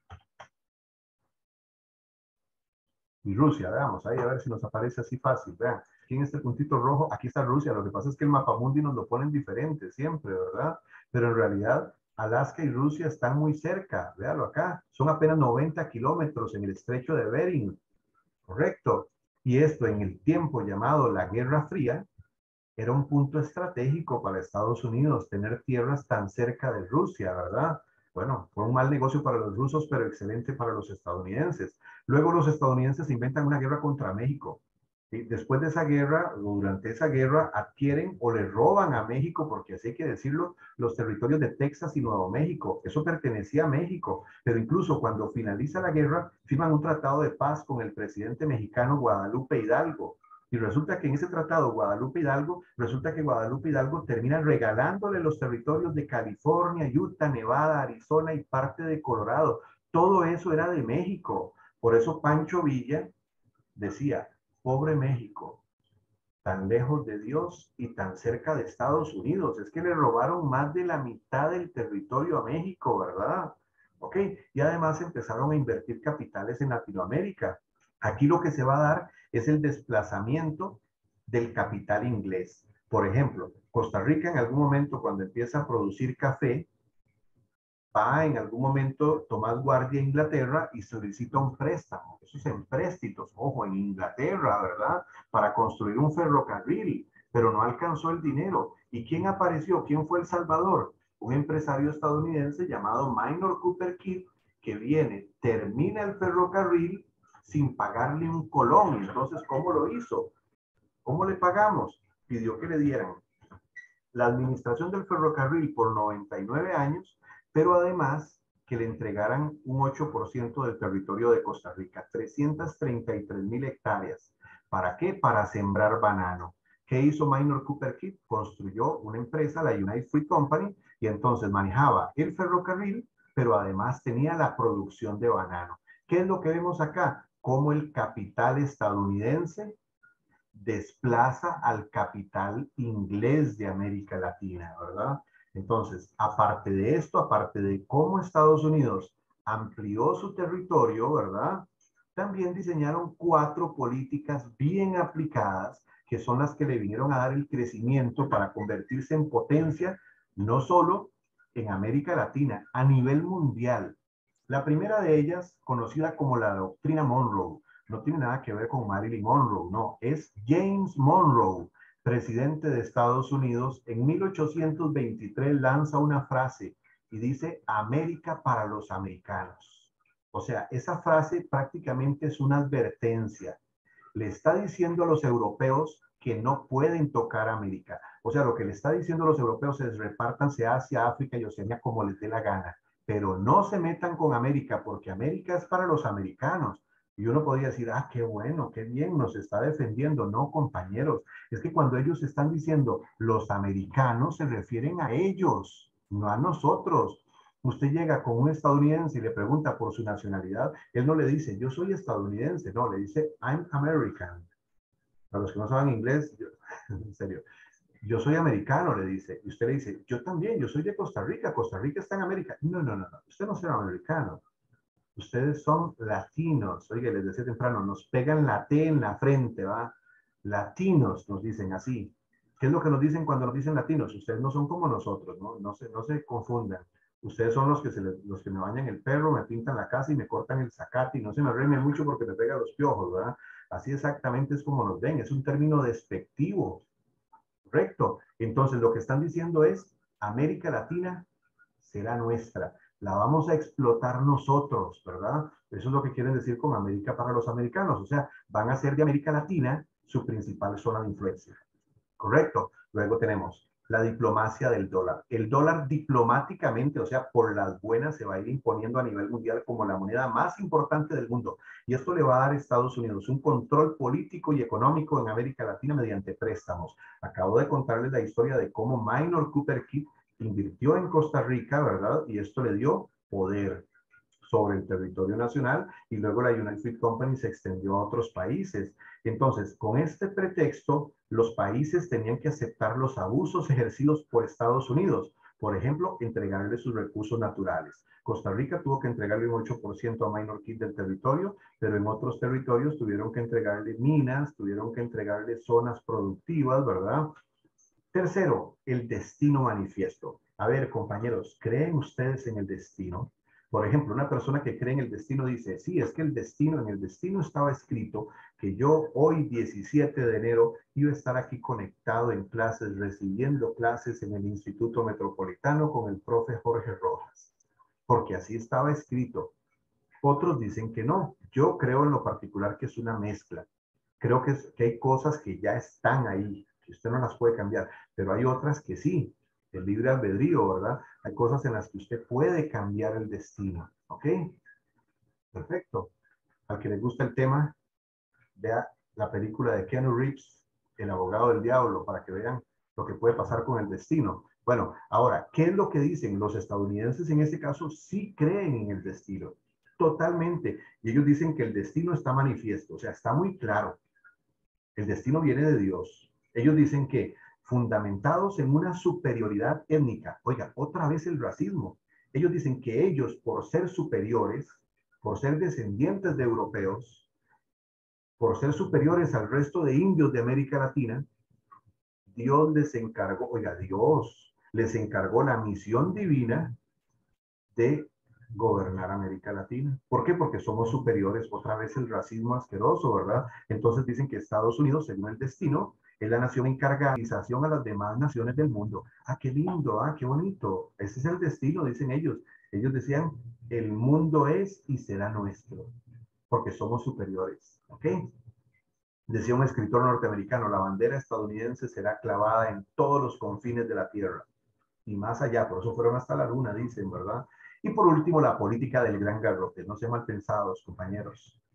y Rusia. Veamos ahí a ver si nos aparece así fácil. Vean, aquí en este puntito rojo, aquí está Rusia. Lo que pasa es que el mapamundi nos lo ponen diferente siempre, ¿verdad? Pero en realidad Alaska y Rusia están muy cerca. Véalo acá. Son apenas noventa kilómetros en el estrecho de Bering. Correcto. Y esto en el tiempo llamado la Guerra Fría era un punto estratégico para Estados Unidos, tener tierras tan cerca de Rusia, ¿verdad? Bueno, fue un mal negocio para los rusos, pero excelente para los estadounidenses. Luego los estadounidenses inventan una guerra contra México. ¿Sí? Después de esa guerra, o durante esa guerra, adquieren o le roban a México, porque así hay que decirlo, los territorios de Texas y Nuevo México. Eso pertenecía a México, pero incluso cuando finaliza la guerra, firman un tratado de paz con el presidente mexicano Guadalupe Hidalgo. Y resulta que en ese tratado Guadalupe Hidalgo, resulta que Guadalupe Hidalgo termina regalándole los territorios de California, Utah, Nevada, Arizona y parte de Colorado. Todo eso era de México. Por eso Pancho Villa decía, pobre México, tan lejos de Dios y tan cerca de Estados Unidos. Es que le robaron más de la mitad del territorio a México, ¿verdad? Ok, y además empezaron a invertir capitales en Latinoamérica. Aquí lo que se va a dar es el desplazamiento del capital inglés. Por ejemplo, Costa Rica en algún momento cuando empieza a producir café, va en algún momento Tomás Guardia a Inglaterra y solicita un préstamo. Eso es en préstitos, ojo, en Inglaterra, ¿verdad? Para construir un ferrocarril, pero no alcanzó el dinero. ¿Y quién apareció? ¿Quién fue el salvador? Un empresario estadounidense llamado Minor Cooper Kidd, que viene, termina el ferrocarril sin pagarle un colón. Entonces, ¿cómo lo hizo? ¿Cómo le pagamos? Pidió que le dieran la administración del ferrocarril por noventa y nueve años, pero además que le entregaran un ocho por ciento del territorio de Costa Rica, trescientas treinta y tres mil hectáreas, ¿Para qué? Para sembrar banano. ¿Qué hizo Minor Cooper Kidd? Construyó una empresa, la United Fruit Company, y entonces manejaba el ferrocarril, pero además tenía la producción de banano. ¿Qué es lo que vemos acá? Cómo el capital estadounidense desplaza al capital inglés de América Latina, ¿verdad? Entonces, aparte de esto, aparte de cómo Estados Unidos amplió su territorio, ¿verdad? También diseñaron cuatro políticas bien aplicadas que son las que le vinieron a dar el crecimiento para convertirse en potencia, no solo en América Latina, a nivel mundial. La primera de ellas, conocida como la doctrina Monroe, no tiene nada que ver con Marilyn Monroe, no, es James Monroe, presidente de Estados Unidos. En mil ochocientos veintitrés lanza una frase y dice América para los americanos. O sea, esa frase prácticamente es una advertencia. Le está diciendo a los europeos que no pueden tocar América. O sea, lo que le está diciendo a los europeos es repártanse Asia, África y Oceanía como les dé la gana, pero no se metan con América porque América es para los americanos. Y uno podría decir, ah, qué bueno, qué bien, nos está defendiendo. No, compañeros, es que cuando ellos están diciendo los americanos, se refieren a ellos, no a nosotros. Usted llega con un estadounidense y le pregunta por su nacionalidad, él no le dice, yo soy estadounidense, no, le dice, I'm American. Para los que no saben inglés, yo, en serio, yo soy americano, le dice. Y usted le dice, yo también, yo soy de Costa Rica, Costa Rica está en América. No, no, no, no, usted no es americano. Ustedes son latinos. Oye, les decía temprano, nos pegan la T en la frente, ¿va? Latinos nos dicen así. ¿Qué es lo que nos dicen cuando nos dicen latinos? Ustedes no son como nosotros, ¿no? No se, no se confundan. Ustedes son los que, se les, los que me bañan el perro, me pintan la casa y me cortan el zacate y no se me remen mucho porque me pega los piojos, ¿verdad? Así exactamente es como nos ven. Es un término despectivo. Correcto. Entonces, lo que están diciendo es, América Latina será nuestra. La vamos a explotar nosotros, ¿verdad? Eso es lo que quieren decir con América para los americanos. O sea, van a hacer de América Latina su principal zona de influencia. Correcto. Luego tenemos la diplomacia del dólar. El dólar diplomáticamente, o sea, por las buenas, se va a ir imponiendo a nivel mundial como la moneda más importante del mundo. Y esto le va a dar a Estados Unidos un control político y económico en América Latina mediante préstamos. Acabo de contarles la historia de cómo Minor Cooper Kidd invirtió en Costa Rica, ¿verdad? Y esto le dio poder sobre el territorio nacional y luego la United Fruit Company se extendió a otros países. Entonces, con este pretexto, los países tenían que aceptar los abusos ejercidos por Estados Unidos. Por ejemplo, entregarle sus recursos naturales. Costa Rica tuvo que entregarle un ocho por ciento a Minor Kidd del territorio, pero en otros territorios tuvieron que entregarle minas, tuvieron que entregarle zonas productivas, ¿verdad? Tercero, el destino manifiesto. A ver, compañeros, ¿creen ustedes en el destino? Por ejemplo, una persona que cree en el destino dice, sí, es que el destino, en el destino estaba escrito que yo hoy, diecisiete de enero, iba a estar aquí conectado en clases, recibiendo clases en el Instituto Metropolitano con el profe Jorge Rojas, porque así estaba escrito. Otros dicen que no. Yo creo en lo particular que es una mezcla. Creo que, es, que hay cosas que ya están ahí, que usted no las puede cambiar, pero hay otras que sí. El libre albedrío, ¿verdad? Hay cosas en las que usted puede cambiar el destino, ¿ok? Perfecto. Al que le gusta el tema, vea la película de Keanu Reeves, El abogado del diablo, para que vean lo que puede pasar con el destino. Bueno, ahora, ¿qué es lo que dicen? Los estadounidenses en este caso sí creen en el destino, totalmente. Y ellos dicen que el destino está manifiesto, o sea, está muy claro. El destino viene de Dios. Ellos dicen que fundamentados en una superioridad étnica. Oiga, otra vez el racismo. Ellos dicen que ellos, por ser superiores, por ser descendientes de europeos, por ser superiores al resto de indios de América Latina, Dios les encargó, oiga, Dios les encargó la misión divina de gobernar América Latina. ¿Por qué? Porque somos superiores, otra vez el racismo asqueroso, ¿verdad? Entonces dicen que Estados Unidos, según el destino, es la nación encargada de a las demás naciones del mundo. Ah, qué lindo, ah, qué bonito. Ese es el destino, dicen ellos. Ellos decían, el mundo es y será nuestro, porque somos superiores, ¿ok? Decía un escritor norteamericano, la bandera estadounidense será clavada en todos los confines de la tierra y más allá, por eso fueron hasta la luna, dicen, ¿verdad? Y por último, la política del gran garrote. No sean mal pensados, compañeros.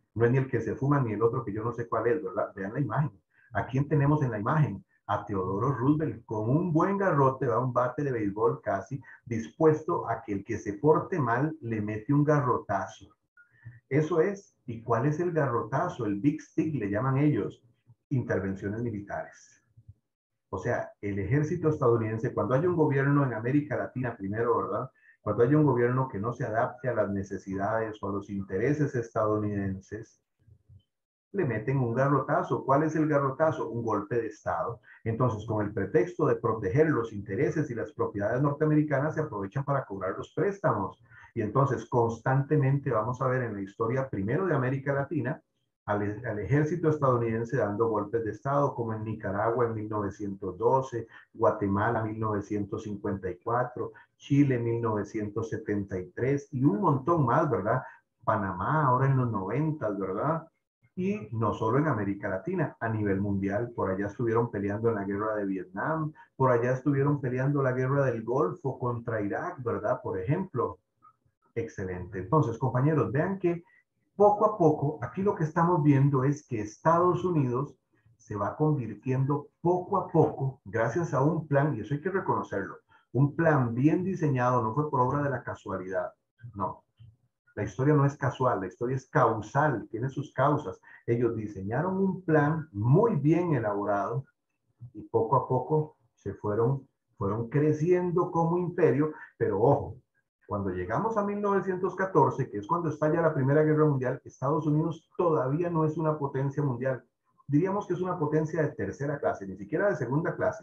No es ni el que se fuma ni el otro que yo no sé cuál es, ¿verdad? Vean la imagen. ¿A quién tenemos en la imagen? A Teodoro Roosevelt con un buen garrote, va un bate de béisbol casi, dispuesto a que el que se porte mal le mete un garrotazo. Eso es. ¿Y cuál es el garrotazo? El Big Stick, le llaman ellos. Intervenciones militares. O sea, el ejército estadounidense, cuando hay un gobierno en América Latina primero, ¿verdad? Cuando hay un gobierno que no se adapte a las necesidades o a los intereses estadounidenses, le meten un garrotazo. ¿Cuál es el garrotazo? Un golpe de Estado. Entonces, con el pretexto de proteger los intereses y las propiedades norteamericanas, se aprovechan para cobrar los préstamos. Y entonces, constantemente vamos a ver en la historia, primero de América Latina, al, al ejército estadounidense dando golpes de Estado, como en Nicaragua en mil novecientos doce, Guatemala mil novecientos cincuenta y cuatro, Chile mil novecientos setenta y tres, y un montón más, ¿verdad? Panamá ahora en los noventas, ¿verdad? Y no solo en América Latina, a nivel mundial. Por allá estuvieron peleando en la guerra de Vietnam, por allá estuvieron peleando la guerra del Golfo contra Irak, ¿verdad? Por ejemplo. Excelente. Entonces, compañeros, vean que poco a poco, aquí lo que estamos viendo es que Estados Unidos se va convirtiendo poco a poco, gracias a un plan, y eso hay que reconocerlo, un plan bien diseñado, no fue por obra de la casualidad, no. La historia no es casual, la historia es causal, tiene sus causas. Ellos diseñaron un plan muy bien elaborado y poco a poco se fueron, fueron creciendo como imperio, pero ojo, cuando llegamos a mil novecientos catorce, que es cuando estalla la Primera Guerra Mundial, Estados Unidos todavía no es una potencia mundial. Diríamos que es una potencia de tercera clase, ni siquiera de segunda clase.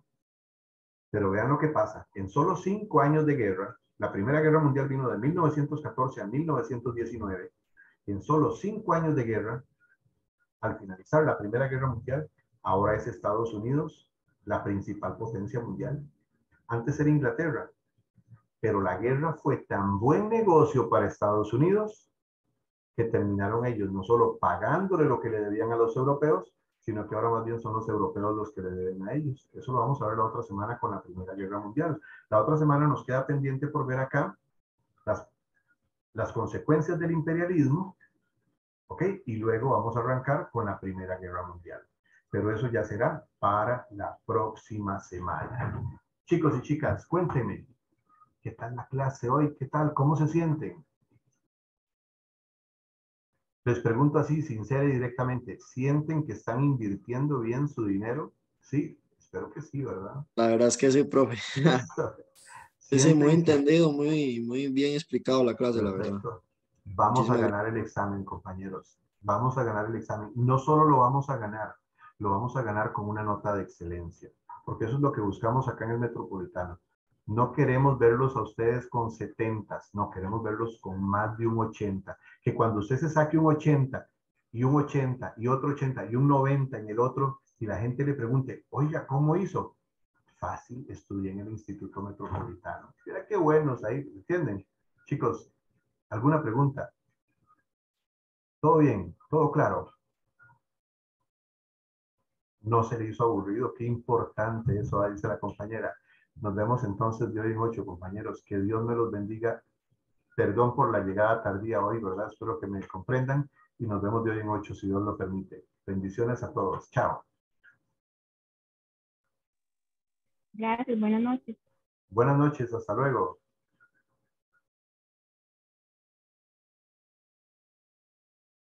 Pero vean lo que pasa. En solo cinco años de guerra, la Primera Guerra Mundial vino de mil novecientos catorce a mil novecientos diecinueve. En solo cinco años de guerra, al finalizar la Primera Guerra Mundial, ahora es Estados Unidos la principal potencia mundial. Antes era Inglaterra. Pero la guerra fue tan buen negocio para Estados Unidos que terminaron ellos no solo pagándole lo que le debían a los europeos, sino que ahora más bien son los europeos los que le deben a ellos. Eso lo vamos a ver la otra semana con la Primera Guerra Mundial. La otra semana nos queda pendiente por ver acá las, las consecuencias del imperialismo, ¿ok? Y luego vamos a arrancar con la Primera Guerra Mundial. Pero eso ya será para la próxima semana. Chicos y chicas, cuéntenme, ¿qué tal la clase hoy? ¿Qué tal? ¿Cómo se sienten? Les pregunto así, sincera y directamente, ¿sienten que están invirtiendo bien su dinero? Sí, espero que sí, ¿verdad? La verdad es que sí, profe. Sí, sí, muy ¿Sienten que... entendido, muy, muy bien explicado la clase, la verdad. Perfecto. Vamos a Muchísimas ganar el examen, compañeros. Vamos a ganar el examen. No solo lo vamos a ganar, lo vamos a ganar con una nota de excelencia, porque eso es lo que buscamos acá en el Metropolitano. No queremos verlos a ustedes con setentas, no, queremos verlos con más de un ochenta. Que cuando usted se saque un ochenta y un ochenta y otro ochenta y un noventa en el otro, y la gente le pregunte, oiga, ¿cómo hizo? Fácil, estudié en el Instituto Metropolitano. Mira qué buenos ahí, ¿entienden? Chicos, ¿alguna pregunta? ¿Todo bien? ¿Todo claro? No se le hizo aburrido, qué importante eso, dice la compañera. Nos vemos entonces de hoy en ocho, compañeros. Que Dios me los bendiga. Perdón por la llegada tardía hoy, ¿verdad? Espero que me comprendan y nos vemos de hoy en ocho, si Dios lo permite. Bendiciones a todos. Chao. Gracias, buenas noches. Buenas noches, hasta luego.